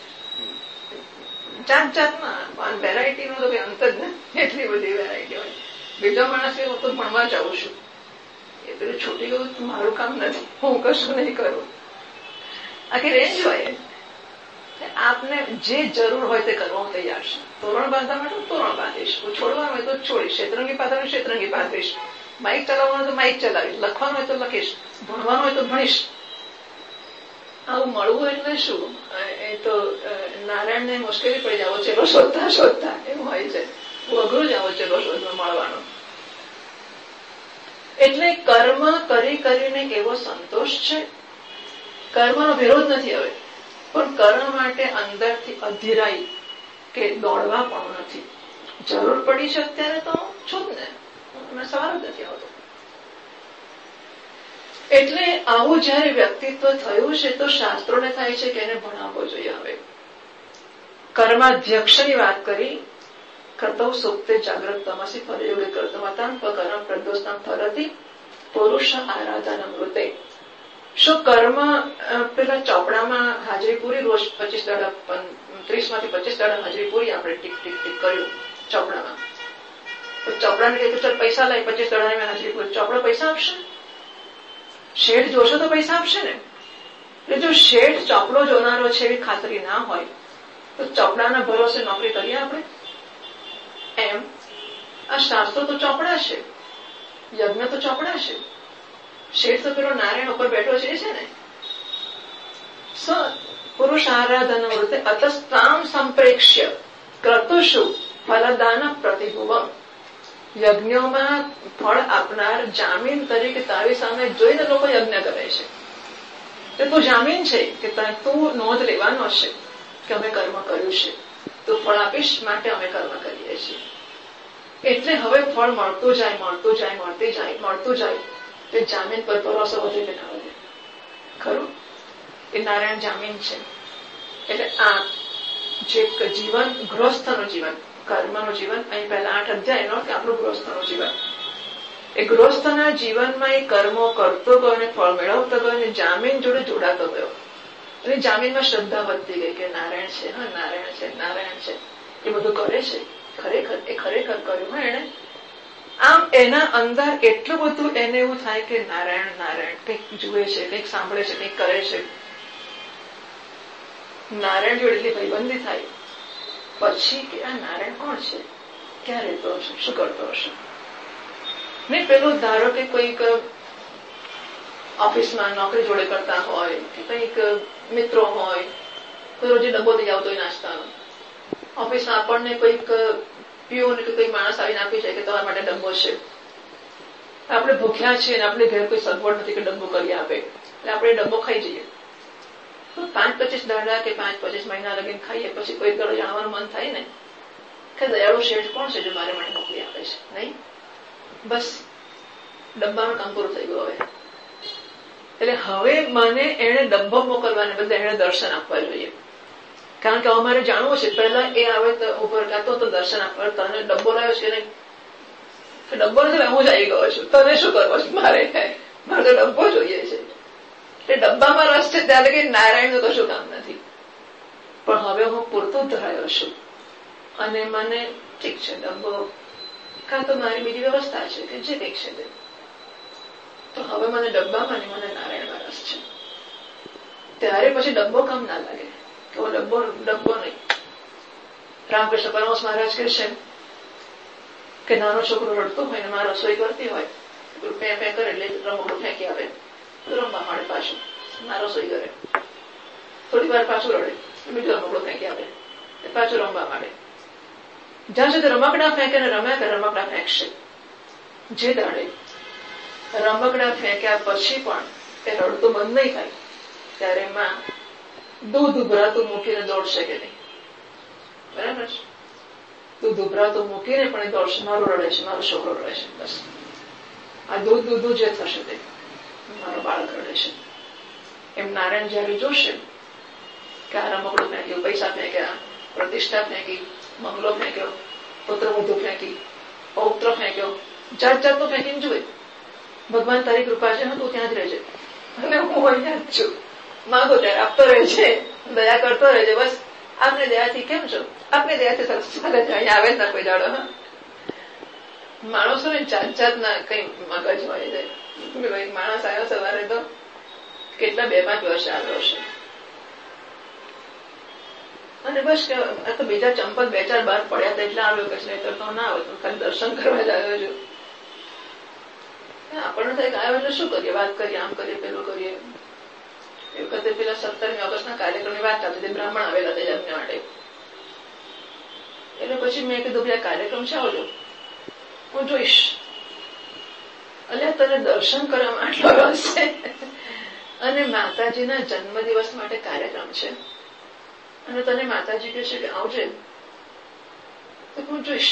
જાત જાતમાં, વેરાયટી નો તો કઈ અંત જ ને, એટલી બધી વેરાયટી હોય. બીજો માણસ હું તો ભણવા જાઉં છું, એ પેલું છૂટી ગયું, મારું કામ નથી, હું કશું નહીં કરું. આખી રેન્જ હોય. આપને જે જરૂર હોય તે કરવા હું તૈયાર છું. તોરણ બાંધવા માટે હું તોરણ બાંધીશ, હું છોડવાનું હોય તો છોડીશ, શેતરંગી પાથરવાનું શેતરંગી પાથરીશ, માઇક ચલાવવાનું હોય તો માઇક ચલાવીશ, લખવાનું હોય તો લખીશ, ભણવાનું હોય તો ભણીશ. આવું મળવું એટલે શું, એ તો નારાયણને મુશ્કેલી પડી જાવ ચેલો શોધતા શોધતા એવું હોય છે. બહુ અઘરું જ આવો ચેલો શોધમાં મળવાનો. એટલે કર્મ કરી કરીને એવો સંતોષ છે. કર્મનો વિરોધ નથી હવે, પણ કર્મ માટે અંદરથી અધીરાઈ કે દોડવા પણ નથી. જરૂર પડી છે અત્યારે તો છું જ ને, મને સવાલ જ નથી આવતો. એટલે આવું જયારે વ્યક્તિત્વ થયું છે તો શાસ્ત્રોને થાય છે કે એને ભણાવવો જોઈએ. હવે કર્માધ્યક્ષની વાત કરી, કર્તવ સુપ્તે જાગ્રત તમસી ફરયોગે કર્તમતાન પકર્મ પ્રદોષતામ ફરતી પુરુષ આરાધન અમૃતે. શું કર્મ પેલા ચોપડામાં હાજરી પૂરી, રોજ પચીસ દાડા ત્રીસ માંથી પચીસ દાડા હાજરી પૂરી આપણે ટીક ટીક ટીક કર્યું ચોપડામાં. ચોપડાને કહે ચાલ પૈસા લાવી, પચીસ દાડાની મેં હાજરી પૂરી, ચોપડો પૈસા આપશે? શેઠ જોશો તો પૈસા આપશે ને. એટલે જો શેઠ ચોપડો જોનારો છે એવી ખાતરી ના હોય તો ચોપડાના ભરોસે નોકરી કરીએ આપણે? એમ આ શાસ્ત્રો તો ચોપડા છે, યજ્ઞ તો ચોપડા છે. શેઠ તો પેલો નારાયણ ઉપર બેઠો છે છે ને. સ પુરુષ આરાધન વૃત્તિ અતસ્તામ સંપ્રેક્ષ્ય કર્તુષુ ફલદાન પ્રતિભુવમ. યજ્ઞોમાં ફળ આપનાર જામીન તરીકે તારી સામે જોઈને લોકો યજ્ઞ કરે છે. તે તું જામીન છે કે તું નોંધ લેવાનો છે કે અમે કર્મ કર્યું છે, તું ફળ આપીશ માટે અમે કર્મ કરીએ છીએ. એટલે હવે ફળ મળતું જાય મળતું જાય મળતી જાય મળતું જાય. તે જામીન પર ભરોસો વધે કે ના વધે? ખરું, એ નારાયણ જામીન છે. એટલે આ જે જીવન ગૃહસ્થનું જીવન, કર્મનું જીવન, અહીં પહેલા આઠ અધ્યાય નો કે આપણું ગૃહસ્થનું જીવન, એ ગૃહસ્થના જીવનમાં એ કર્મો કરતો ગયો અને ફળ મેળવતો ગયો અને જામીન જોડે જોડાતો ગયો. અને જામીનમાં શ્રદ્ધા વધતી ગઈ કે નારાયણ છે, હા નારાયણ છે, નારાયણ છે, એ બધું કરે છે, ખરેખર એ ખરેખર કર્યું હા એને. આમ એના અંદર એટલું બધું એને એવું થાય કે નારાયણ નારાયણ કંઈક જુએ છે, કંઈક સાંભળે છે, કંઈક કરે છે. નારાયણ જોડે એટલી ભાઈબંધી થાય પછી કે આ નારાયણ કોણ છે, ક્યાં રહેતો હશે, શું કરતો હશે. નહીં પેલું ધારો કે કોઈક ઓફિસમાં નોકરી જોડે કરતા હોય કે કંઈક મિત્રો હોય, કોઈ રોજે ડબ્બો લઈ આવતો હોય નાસ્તાનો, ઓફિસમાં આપણને કોઈક પીઓને કે કોઈ માણસ આવીને આપી જાય કે તમારા માટે ડબ્બો છે. આપણે ભૂખ્યા છીએ અને આપણે ઘરે કોઈ સગવડ નથી કે ડબ્બો કરી આપે, એટલે આપણે ડબ્બો ખાઈ જઈએ. તો પાંચ પચીસ દાડા કે પાંચ પચીસ મહિના લગીને ખાઈએ પછી કોઈ દડો જાણવાનું મન થાય ને કે દયાળુ શેઠ કોણ છે જો મારે માટે મોકલી આપે છે. નહીં, બસ ડબ્બાનું કામ પૂરું થઈ ગયું હવે. એટલે હવે મને એને ડબ્બો મોકલવાને બદલે એને દર્શન આપવા જોઈએ. કારણ કે અમારે જાણવું છે પહેલા એ આવે તો ઉપર કાતો તો દર્શન આપવા. તને ડબ્બો લાવ્યો છે નહીં, ડબ્બો નથી, હું જ આવી ગયો છું, તને શું કરવો છે? મારે મારે તો ડબ્બો જોઈએ છે. એટલે ડબ્બામાં રસ છે ત્યારે કે નારાયણનું કશું કામ નથી. પણ હવે હું પૂરતો ધરાયો છું અને મને ઠીક છે ડબ્બો કાં તો મારી બીજી વ્યવસ્થા છે કે જે કંઈક છે તે, તો હવે મને ડબ્બામાં ને મને નારાયણમાં રસ છે. ત્યારે પછી ડબ્બો કામ ના લાગે કે હું ડબ્બો ડબ્બો નહીં. રામકૃષ્ણ પરમહંસ મહારાજ કહે છે કે નાનો છોકરો રડતો હોય ને મારા રસોઈ કરતી હોય, પે પે કરે એટલે રમકડું ફેંકી આવે. રમવા માંડે પાછું મારો સોઈ કરે, થોડી વાર પાછું રડે, બીજો રમકડો ફેંકી આપે, પાછું રમવા માંડે. જ્યાં સુધી રમકડા ફેંકે ને રમ્યા કે રમકડા ફેંકશે. જે દાડે રમકડા ફેંક્યા પછી પણ એ રડતું બંધ નહીં થાય ત્યારે માં દૂધ ઉભરાતું મૂકીને દોડશે કે નહીં? બરાબર છે. દૂધ ઉભરાતું મૂકીને પણ એ દોડશે, મારું રડે છે, મારો છોકરો રડે છે, બસ આ દૂધ દૂધ જે થશે તે મારો બાળક રડે છે. એમ નારાયણ જયારે જોશે કે આ રમકડું ફેંક્યું, પૈસા ફેંક્યા, પ્રતિષ્ઠા ફેંકી, બંગલો ફેંક્યો, પુત્ર વધુ ફેંકી, પૌત્ર ફેંક્યો, જાત જાતનું ફેંકીને જોઈ, ભગવાન તારી કૃપા છે, તું ત્યાં જ રહેજે અને હું અહીંયા જ છું, માંગો ત્યારે આપતો રહેજે, દયા કરતો રહેજે, બસ આપને દયાથી કેમ છો, આપને દયાથી સરસ ચાલે છે, અહીંયા આવે જ ના કોઈ દાડો. હા, માણસો ને જાત જાતના કઈ મગજ હોય છે. એક માણસ આવ્યો સવારે તો કેટલા બે પાંચ વર્ષે આવ્યો છે અને બસ તો બીજા ચંપલ બે ચાર બાર પડ્યા હતા એટલે આવ્યો કે નહીં તો ના આવે, ખાલી દર્શન કરવા જ આવ્યો છું. આપણને થાય કે આવ્યો એટલે શું કરીએ, વાત કરીએ, આમ કરીએ, પેલું કરીએ. એ વખતે પેલા સત્તરમી ઓગસ્ટના કાર્યક્રમની વાત ચાલતી હતી, બ્રાહ્મણ આવેલા હતા એમને માટે. એટલે પછી મેં કીધું ભાઈ આ કાર્યક્રમ છે, આવજો, હું જોઈશ. એટલે તને દર્શન કરવામાં આટલો રસ છે અને માતાજીના જન્મદિવસ માટે કાર્યક્રમ છે અને તને માતાજી કહે છે કે આવજે, તો હું જોઈશ.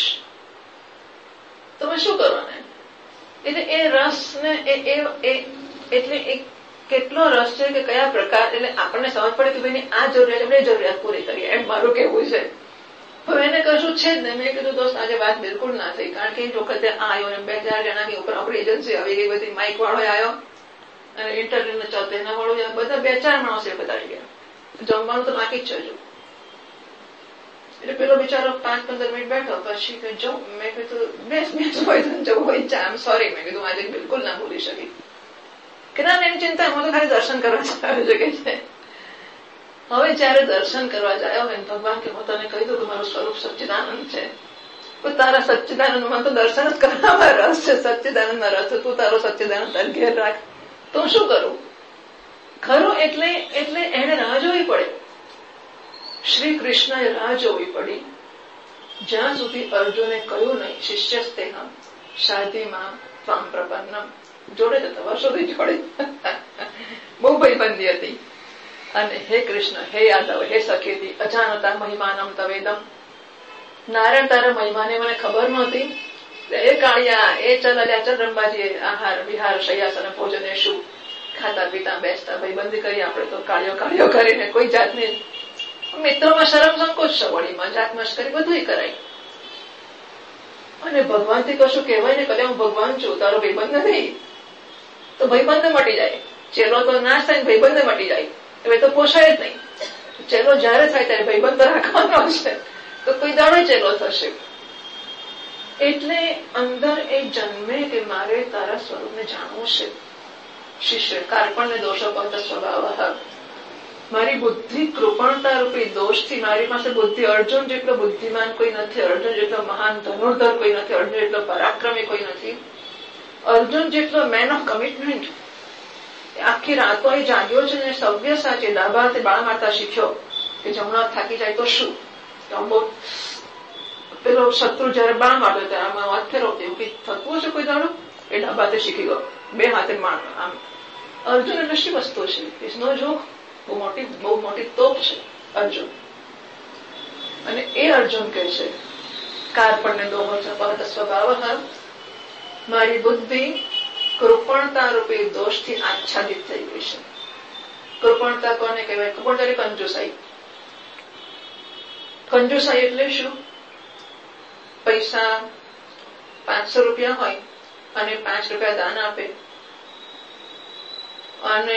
તમે શું કરવાના? એટલે એ રસ ને એટલે એ કેટલો રસ છે કે કયા પ્રકાર, એટલે આપણને સમજ પડે કે ભાઈ આ જરૂરિયાત આપણે જરૂરિયાત પૂરી કરીએ, એમ મારું કેવું છે. હવે એને કશું છે જ ને. મેં કીધું દોસ્ત આજે વાત બિલકુલ ના થઈ, કારણ કે એ વખતે આ આવ્યો ને બે ચાર જણાની ઉપર આપણી એજન્સી આવી ગઈ, બધી માઇક વાળો આવ્યો અને ઇન્ટરવ્યુ ચાલતો એના વાળો બધા બે ચાર માણસો બતાવી ગયા. જમવાનું તો બાકી જ છે હજુ. એટલે પેલો બિચારો પાંચ પંદર મિનિટ બેઠો, પછી જવું. મેં કીધું બેસ બેસ હોય જવું હોય ચા, આમ સોરી. મેં કીધું આજે બિલકુલ ના બોલી શકી કે ના એની ચિંતા, હું તો ખાલી દર્શન કરવા આવ્યો છે કે છે. હવે જયારે દર્શન કરવા જાય હોય ને ભગવાન કે હું તને કહી દઉં કે મારું સ્વરૂપ સચ્ચિદાનંદ છે, તારા સચ્ચિદાનંદ માં તો દર્શન જ કરવામાં રસ છે, સચ્ચિદાનંદ માં રસ છે, તું તારો સચ્ચિદાનંદ તાર ઘેર રાખ. તો શું કરું? ખરું એટલે એટલે એને રાહ જોવી પડે. શ્રી કૃષ્ણએ રાહ જોવી પડી જ્યાં સુધી અર્જુને કહ્યું નહીં શિષ્યસ્તેહમ શાધીમાં ત્વામ પ્રપન્નમ. જોડે જતા વર્ષોથી જોડે બહુ ભાઈબંધી હતી. અને હે કૃષ્ણ, હે યાદવ, હે સખેતી, અજાનતા મહિમાનમ તવેદમ. નારાયણ તારા મહિમાને મને ખબર નહોતી. એ કાળિયા, એ ચલ અલ્યા ચલ રંબાજી, આહાર વિહાર શૈયાસન ભોજન, એ શું ખાતા પીતા બેસતા ભાઈબંધી કરી આપણે તો કાળિયો કાળિયો કરીને. કોઈ જાતની મિત્રોમાં શરમ સંકોચ છે, વળી મજાક મશ્કરી બધું કરાય. અને ભગવાનથી કશું કહેવાય ને, કદાચ હું ભગવાન છું, તારો ભાઈબંધ નથી, તો ભાઈબંધ મટી જાય. ચેલો તો નાશ થાય ને ભાઈબંધ મટી જાય, હવે તો પોષાય જ નહીં. ચેલો જયારે થાય ત્યારે ભાઈબંધ રાખવાનો છે, તો કોઈ દાડો ચેલો થશે. એટલે અંદર એ જન્મે કે મારે તારા સ્વરૂપને જાણવું છે. શિષ્ય કાર્પણ્ય દોષો પંત સ્વભાવ. મારી બુદ્ધિ કૃપણતા રૂપી દોષથી, મારી પાસે બુદ્ધિ અર્જુન જેટલો બુદ્ધિમાન કોઈ નથી, અર્જુન જેટલો મહાન ધનુર્ધર કોઈ નથી, અર્જુન જેટલો પરાક્રમી કોઈ નથી, અર્જુન જેટલો મેન ઓફ કમિટમેન્ટ. આખી રાતો એ જાગ્યો છે ને સવ્ય સાચે ડાબા બાળ મારતા શીખ્યો કે જમણા થાકી જાય તો શું. પેલો શત્રુ જયારે બાણ મારતો ત્યારે આમાં વાત ફેરવતી એવું કઈ થતું હશે કોઈ દાડો, એ ડાબાતે શીખી ગયો, બે હાથે માણ. આમ અર્જુન એટલે શી વસ્તુ છે? It's no joke. બહુ મોટી બહુ મોટી તોપ છે અર્જુન. અને એ અર્જુન કે છે કાર્પણ્ય દોષ સ્વભાવ, મારી બુદ્ધિ કૃપણતા રૂપી દોષથી આચ્છાદિત થઈ ગઈ છે. કૃપણતા કોને કહેવાય? કૃપણતા એટલે કંજુસાઈ. કંજુસાઈ એટલે શું? પૈસા પાંચસો રૂપિયા હોય અને પાંચ રૂપિયા દાન આપે, અને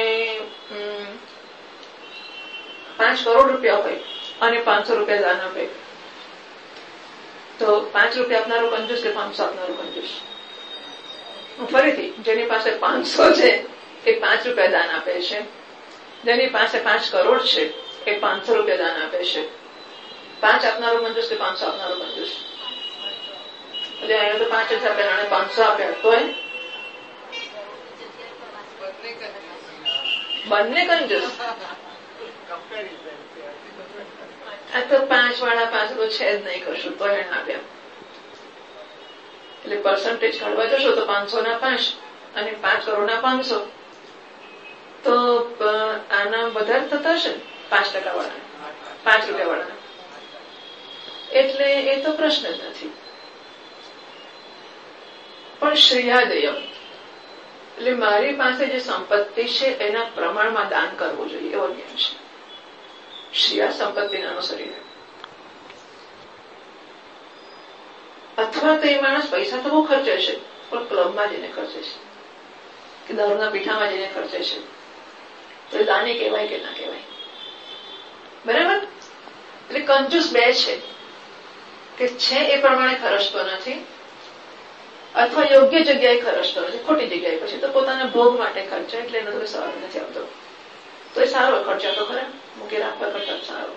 પાંચ કરોડ રૂપિયા હોય અને પાંચસો રૂપિયા દાન આપે, તો પાંચ રૂપિયા આપનારો કંજૂસ કે પાંચસો આપનારો કંજૂસ? ફરીથી, જેની પાસે પાંચસો છે એ પાંચ રૂપિયા દાન આપે છે, જેની પાસે પાંચ કરોડ છે એ પાંચસો રૂપિયા દાન આપે છે. પાંચ આપનારો કંજૂસ કે પાંચસો આપનારો કંજૂસ? એટલે અહીંયા તો પાંચ જ આપ્યા અને પાંચસો આપ્યા તો બંને કંજૂસ. આ તો પાંચ વાળા પાંચ તો છે જ નહીં કરશું તો એને આપ્યા. એટલે પર્સન્ટેજ કાઢવા જશો તો પાંચસો ના પાંચ અને પાંચ કરોડ ના પાંચસો તો આના વધારે થતા હશે પાંચ ટકા વાળા પાંચ રૂપિયા વાળા. એટલે એ તો પ્રશ્ન જ નથી. પણ શ્રેયાદયમ એટલે મારી પાસે જે સંપત્તિ છે એના પ્રમાણમાં દાન કરવું જોઈએ એવો નિયમ છે. શ્રેયા સંપત્તિને અનુસરીને. અથવા તો એ માણસ પૈસા તો બહુ ખર્ચે છે પણ ક્લબમાં જઈને ખર્ચે છે કે દારૂના પીઠામાં જઈને ખર્ચે છે તો એ દાની કહેવાય કે ના કહેવાય? બરાબર. એટલે કંજૂસ બે છે કે છે એ પ્રમાણે ખર્ચતો નથી અથવા યોગ્ય જગ્યાએ ખર્ચતો નથી, ખોટી જગ્યાએ પછી તો પોતાના ભોગ માટે ખર્ચે એટલે એનો તો સવાલ નથી આવતો. તો એ સારો ખર્ચા તો ખરા મૂકી રાખવા કરતા સારો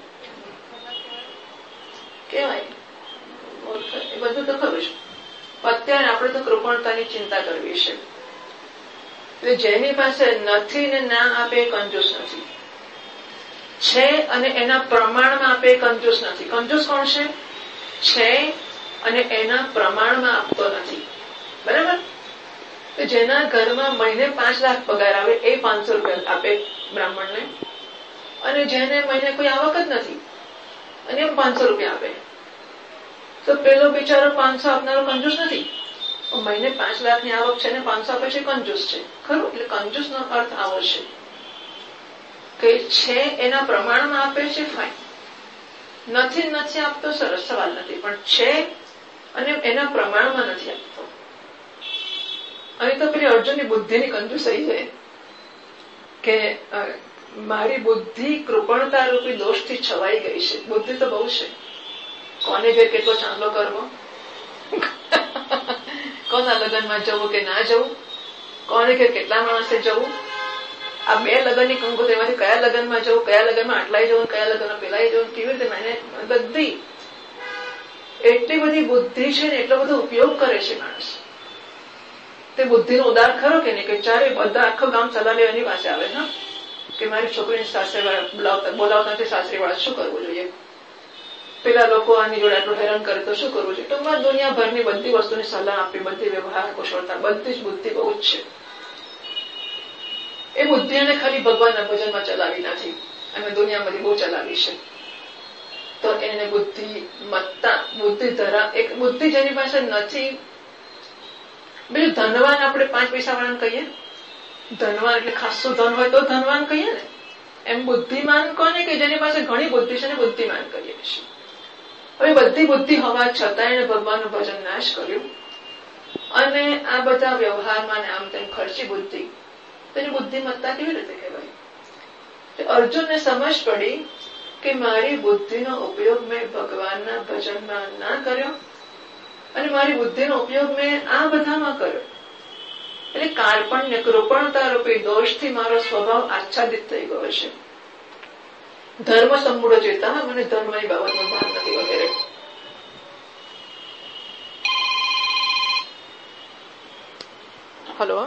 કહેવાય. એ બધું તો ખરું છે. અત્યારે આપણે તો કૃપણતાની ચિંતા કરવી છે. એટલે જેની પાસે નથી ને ના આપે એ કંજૂસ નથી, છે અને એના પ્રમાણમાં આપે એ કંજૂસ નથી. કંજૂસ કોણ છે? છે અને એના પ્રમાણમાં આપતો નથી. બરાબર. તો જેના ઘરમાં મહિને પાંચ લાખ પગાર આવે એ પાંચસો રૂપિયા આપે બ્રાહ્મણને, અને જેને મહિને કોઈ આવક જ નથી અને એમ પાંચસો રૂપિયા આપે તો પેલો બિચારો પાંચસો આપનારો કંજૂસ નથી. મહિને પાંચ લાખની આવક છે ને પાંચસો આપે છે કંજૂસ છે ખરું. એટલે કંજૂસ નો અર્થ આવો છે કે છે એના પ્રમાણમાં આપે છે ફાઇન, નથી નથી આપતો સરસ સવાલ નથી, પણ છે અને એના પ્રમાણમાં નથી આપતો. અહીં તો પેલી અર્જુનની બુદ્ધિની કંજૂસાઈ છે કે મારી બુદ્ધિ કૃપણતા રૂપી દોષથી છવાઈ ગઈ છે. બુદ્ધિ તો બહુ છે. કોને ઘેર કેટલો ચાંદલો કરવો, કોના લગ્નમાં જવું કે ના જવું, કોને ઘેર કેટલા માણસે જવું, આ બે લગ્નની કંકુ તેમાંથી કયા લગ્નમાં જવું, કયા લગ્નમાં આટલાય જવું, કયા લગ્નમાં પેલાય જવું, કેવી રીતે મને બધી એટલી બધી બુદ્ધિ છે ને એટલો બધો ઉપયોગ કરે છે માણસ. તે બુદ્ધિનો ઉદાર ખરો કે નહીં કે ચારે બધા આખું ગામ ચલાવે એની પાસે આવે ને કે મારી છોકરીને સાસરે બોલાવતા બોલાવતા નથી સાસરી વાળા શું કરવું જોઈએ, પેલા લોકો આની જોડે આટલું હેરાન કરે તો શું કરવું જોઈએ. ટૂંકમાં દુનિયાભરની બધી વસ્તુની સલાહ આપી, બધી વ્યવહાર કુશળતા બધી જ બુદ્ધિ બહુ જ છે. એ બુદ્ધિ એને ખાલી ભગવાનના ભજનમાં ચલાવી નથી અને દુનિયામાંથી બહુ ચલાવી છે. તો એને બુદ્ધિ મત્તા બુદ્ધિ ધરા એક બુદ્ધિ જેની પાસે નથી. બીજું ધનવાન આપણે પાંચ પૈસા વાળાને કહીએ, ધનવાન એટલે ખાસું ધન હોય તો ધનવાન કહીએ ને, એમ બુદ્ધિમાન કોને કે જેની પાસે ઘણી બુદ્ધિ છે ને બુદ્ધિમાન કહીએ છીએ. હવે બધી બુદ્ધિ હોવા છતાં એને ભગવાનનું ભજન નાશ કર્યું અને આ બધા વ્યવહારમાં આમ તેમ ખર્ચી બુદ્ધિ, તેની બુદ્ધિમત્તા કેવી રીતે કહેવાય? અર્જુનને સમજ પડી કે મારી બુદ્ધિનો ઉપયોગ મેં ભગવાનના ભજનમાં ના કર્યો અને મારી બુદ્ધિનો ઉપયોગ મેં આ બધામાં કર્યો. એટલે કાર્પણ્ય કૃપણતા રૂપી દોષથી મારો સ્વભાવ આચ્છાદિત થઈ ગયો છે. ધર્મ સંમૂઢ ચેતા, મને ધર્મની બાબતનું ભાન નથી વગેરે. હલો,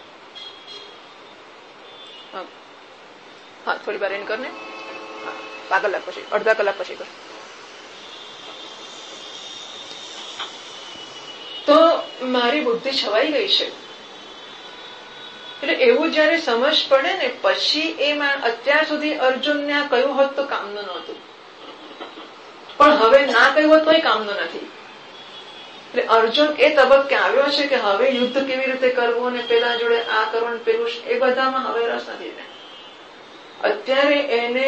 હા થોડી વાર એન કરને, પાંચ કલાક પછી અડધા કલાક પછી કર. તો મારી બુદ્ધિ છવાઈ ગઈ છે. એટલે એવું જયારે સમજ પડે ને પછી એ અત્યાર સુધી અર્જુનને આ કહ્યું હોત તો કામનું નહોતું, પણ હવે ના કહ્યું હોત તોય કામનું નથી. એટલે અર્જુન એ તબક્કે આવ્યો છે કે હવે યુદ્ધ કેવી રીતે કરવું અને પેલા જોડે આ કરવું પેલું એ બધામાં હવે રસ નથી. અત્યારે એને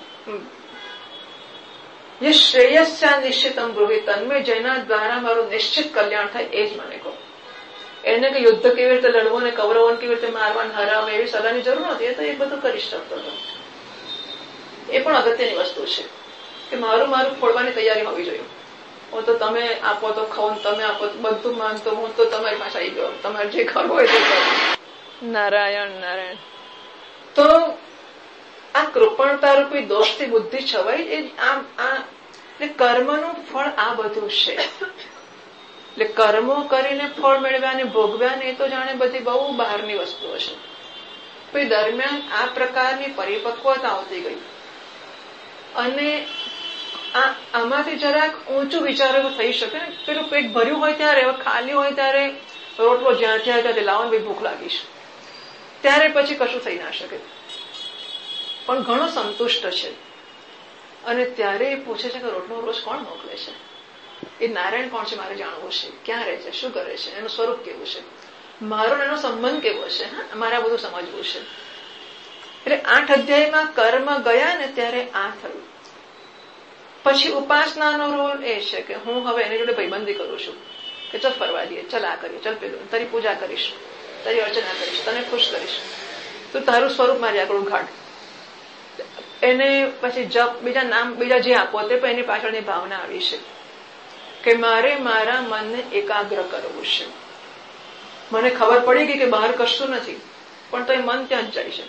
જે શ્રેયસ્યા નિશ્ચિતમ ગૃહિત તન્મે જેના દ્વારા મારું નિશ્ચિત કલ્યાણ થાય એ જ મને કહો. એને કે યુદ્ધ કેવી રીતે લડવું ને કૌરવોને કેવી રીતે મારવાને હરાવે એવી સલાહની જરૂર નથી. એ તો એ બધું કરી શકતો હતો. એ પણ અગત્યની વસ્તુ છે કે મારું મારું ફોડવાની તૈયારી હોવી જોઈએ. હું તો તમે આપો તો ખાવ, તમે આપો તો બધું માનતો, હું તો તમારી પાસે આવી ગયો, તમારે જે કરવું હોય તે કરો. નારાયણ નારાયણ. તો આ કૃપણતા રૂપી દોષથી બુદ્ધિ છવાય એ આમ આ એટલે કર્મનું ફળ આ બધું છે. એટલે કર્મો કરીને ફળ મેળવ્યા અને ભોગવ્યા ને એ તો જાણે બધી બહુ બહારની વસ્તુઓ છે. તો એ દરમિયાન આ પ્રકારની પરિપક્વતા આવતી ગઈ અને આમાંથી જરાક ઊંચું વિચારો થઈ શકે ને. પેલું પેટ ભર્યું હોય ત્યારે, ખાલી હોય ત્યારે રોટલો જ્યાં ત્યાં ત્યાં લાવવાનું ભાઈ ભૂખ લાગી છે, ત્યારે પછી કશું થઈ ના શકે, પણ ઘણો સંતુષ્ટ છે. અને ત્યારે એ પૂછે છે કે રોટલો રોજ કોણ મોકલે છે, એ નારાયણ કોણ છે, મારે જાણવું છે, ક્યાં રહે છે, શું કરે છે, એનું સ્વરૂપ કેવું છે, મારો એનો સંબંધ કેવો છે, હા મારે આ બધું સમજવું છે. એટલે આઠ અધ્યાયમાં કર્મ ગયા ને ત્યારે આ થયું. પછી ઉપાસનાનો રોલ એ છે કે હું હવે એની જોડે ભાઈબંધી કરું છું કે ચલ ફરવા દઈએ, ચલ આ કરીએ, ચલ પેલું, તારી પૂજા કરીશ, તારી અર્ચના કરીશ, તને ખુશ કરીશ, તું તારું સ્વરૂપ મારી આગળ ઉઘાડ. એને પછી જપ, બીજા નામ બીજા જે આપો તે પણ એની પાછળની ભાવના આવી છે કે મારે મારા મનને એકાગ્ર કરવું છે. મને ખબર પડી ગઈ કે બહાર કશું નથી, પણ તો એ મન ત્યાં જ જાય છે.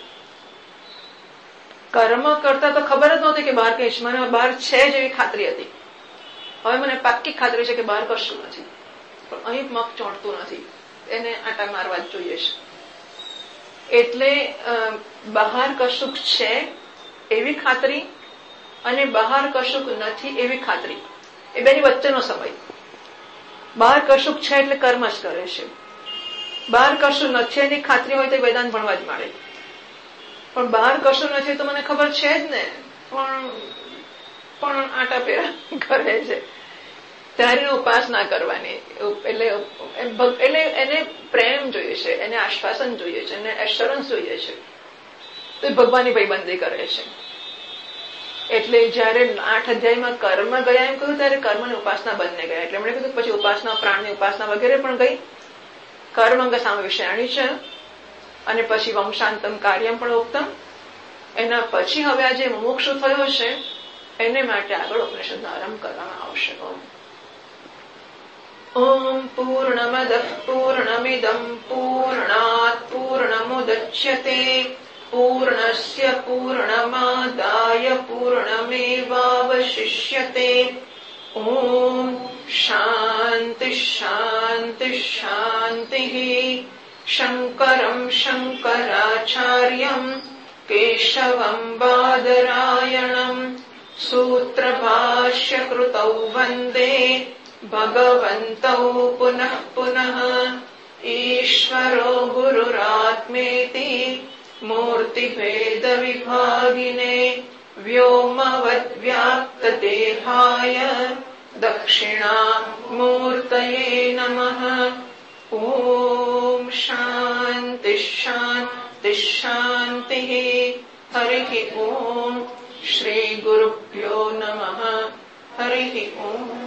કર્મ કરતા તો ખબર જ નહોતી કે બહાર કઈ, મને બહાર છે જ એવી ખાતરી હતી. હવે મને પાક્કી ખાતરી છે કે બહાર કશું નથી, પણ અહીં મગ ચોંટતું નથી, એને આટા મારવા જ જોઈએ છે. એટલે બહાર કશુંક છે એવી ખાતરી અને બહાર કશુંક નથી એવી ખાતરી, એ બેની વચ્ચેનો સમય. બહાર કશુંક છે એટલે કર્મ જ કરે છે, બહાર કશું નથી એની ખાતરી હોય તો વેદાંત ભણવા જ માંડે. પણ બહાર કશું નથી તો મને ખબર છે જ ને, પણ પણ આટા પેરા કરે છે, ત્યારે ઉપાસના કરવાની. એટલે એટલે એને પ્રેમ જોઈએ છે, એને આશ્વાસન જોઈએ છે, એને એશ્યોરન્સ જોઈએ છે, તો ભગવાનની ભાઈબંધી કરે છે. એટલે જયારે આઠ અધ્યાયમાં કર્મ ગયા એમ કહ્યું ત્યારે કર્મ અને ઉપાસના બંને ગયા. એટલે એમણે કીધું પછી ઉપાસના, પ્રાણની ઉપાસના વગેરે પણ ગઈ. કર્મંગ સામ વિષયાણી છે અને પછી વંશાંતમ કાર્યમ પણ ઉક્તમ. એના પછી હવે આ જે મોક્ષ થયો છે એને માટે આગળ ઉપનિષદનો આરંભ કરવામાં આવશે. ઓમ પૂર્ણમદ પૂર્ણમિદમ પૂર્ણાત પૂર્ણમુદચ્યતે પૂર્ણસ્ય પૂર્ણમાદાય પૂર્ણમેવાવશિષ્યતે. ઓમ શાંતિ શાંતિ શાંતિ. શંકરમ શંકરાચાર્યમ કેશવમ બાદરાયણમ સૂત્રભાષ્યકૃતૌ વંદે ભગવन्तૌ પુનઃ પુનઃ. ઈશ્વરો ગુરુરાત્મેતિ મૂર્તિભેદ વિભાગિને વ્યોમવદ્વ્યાપ્તદેહાય દક્ષિણામૂર્તયે નમઃ. ઓમ શાંતિ શાંતિ શાંતિ. હરિ ઓમ. શ્રી ગુરુભ્યો નમઃ. હરિ ઓમ.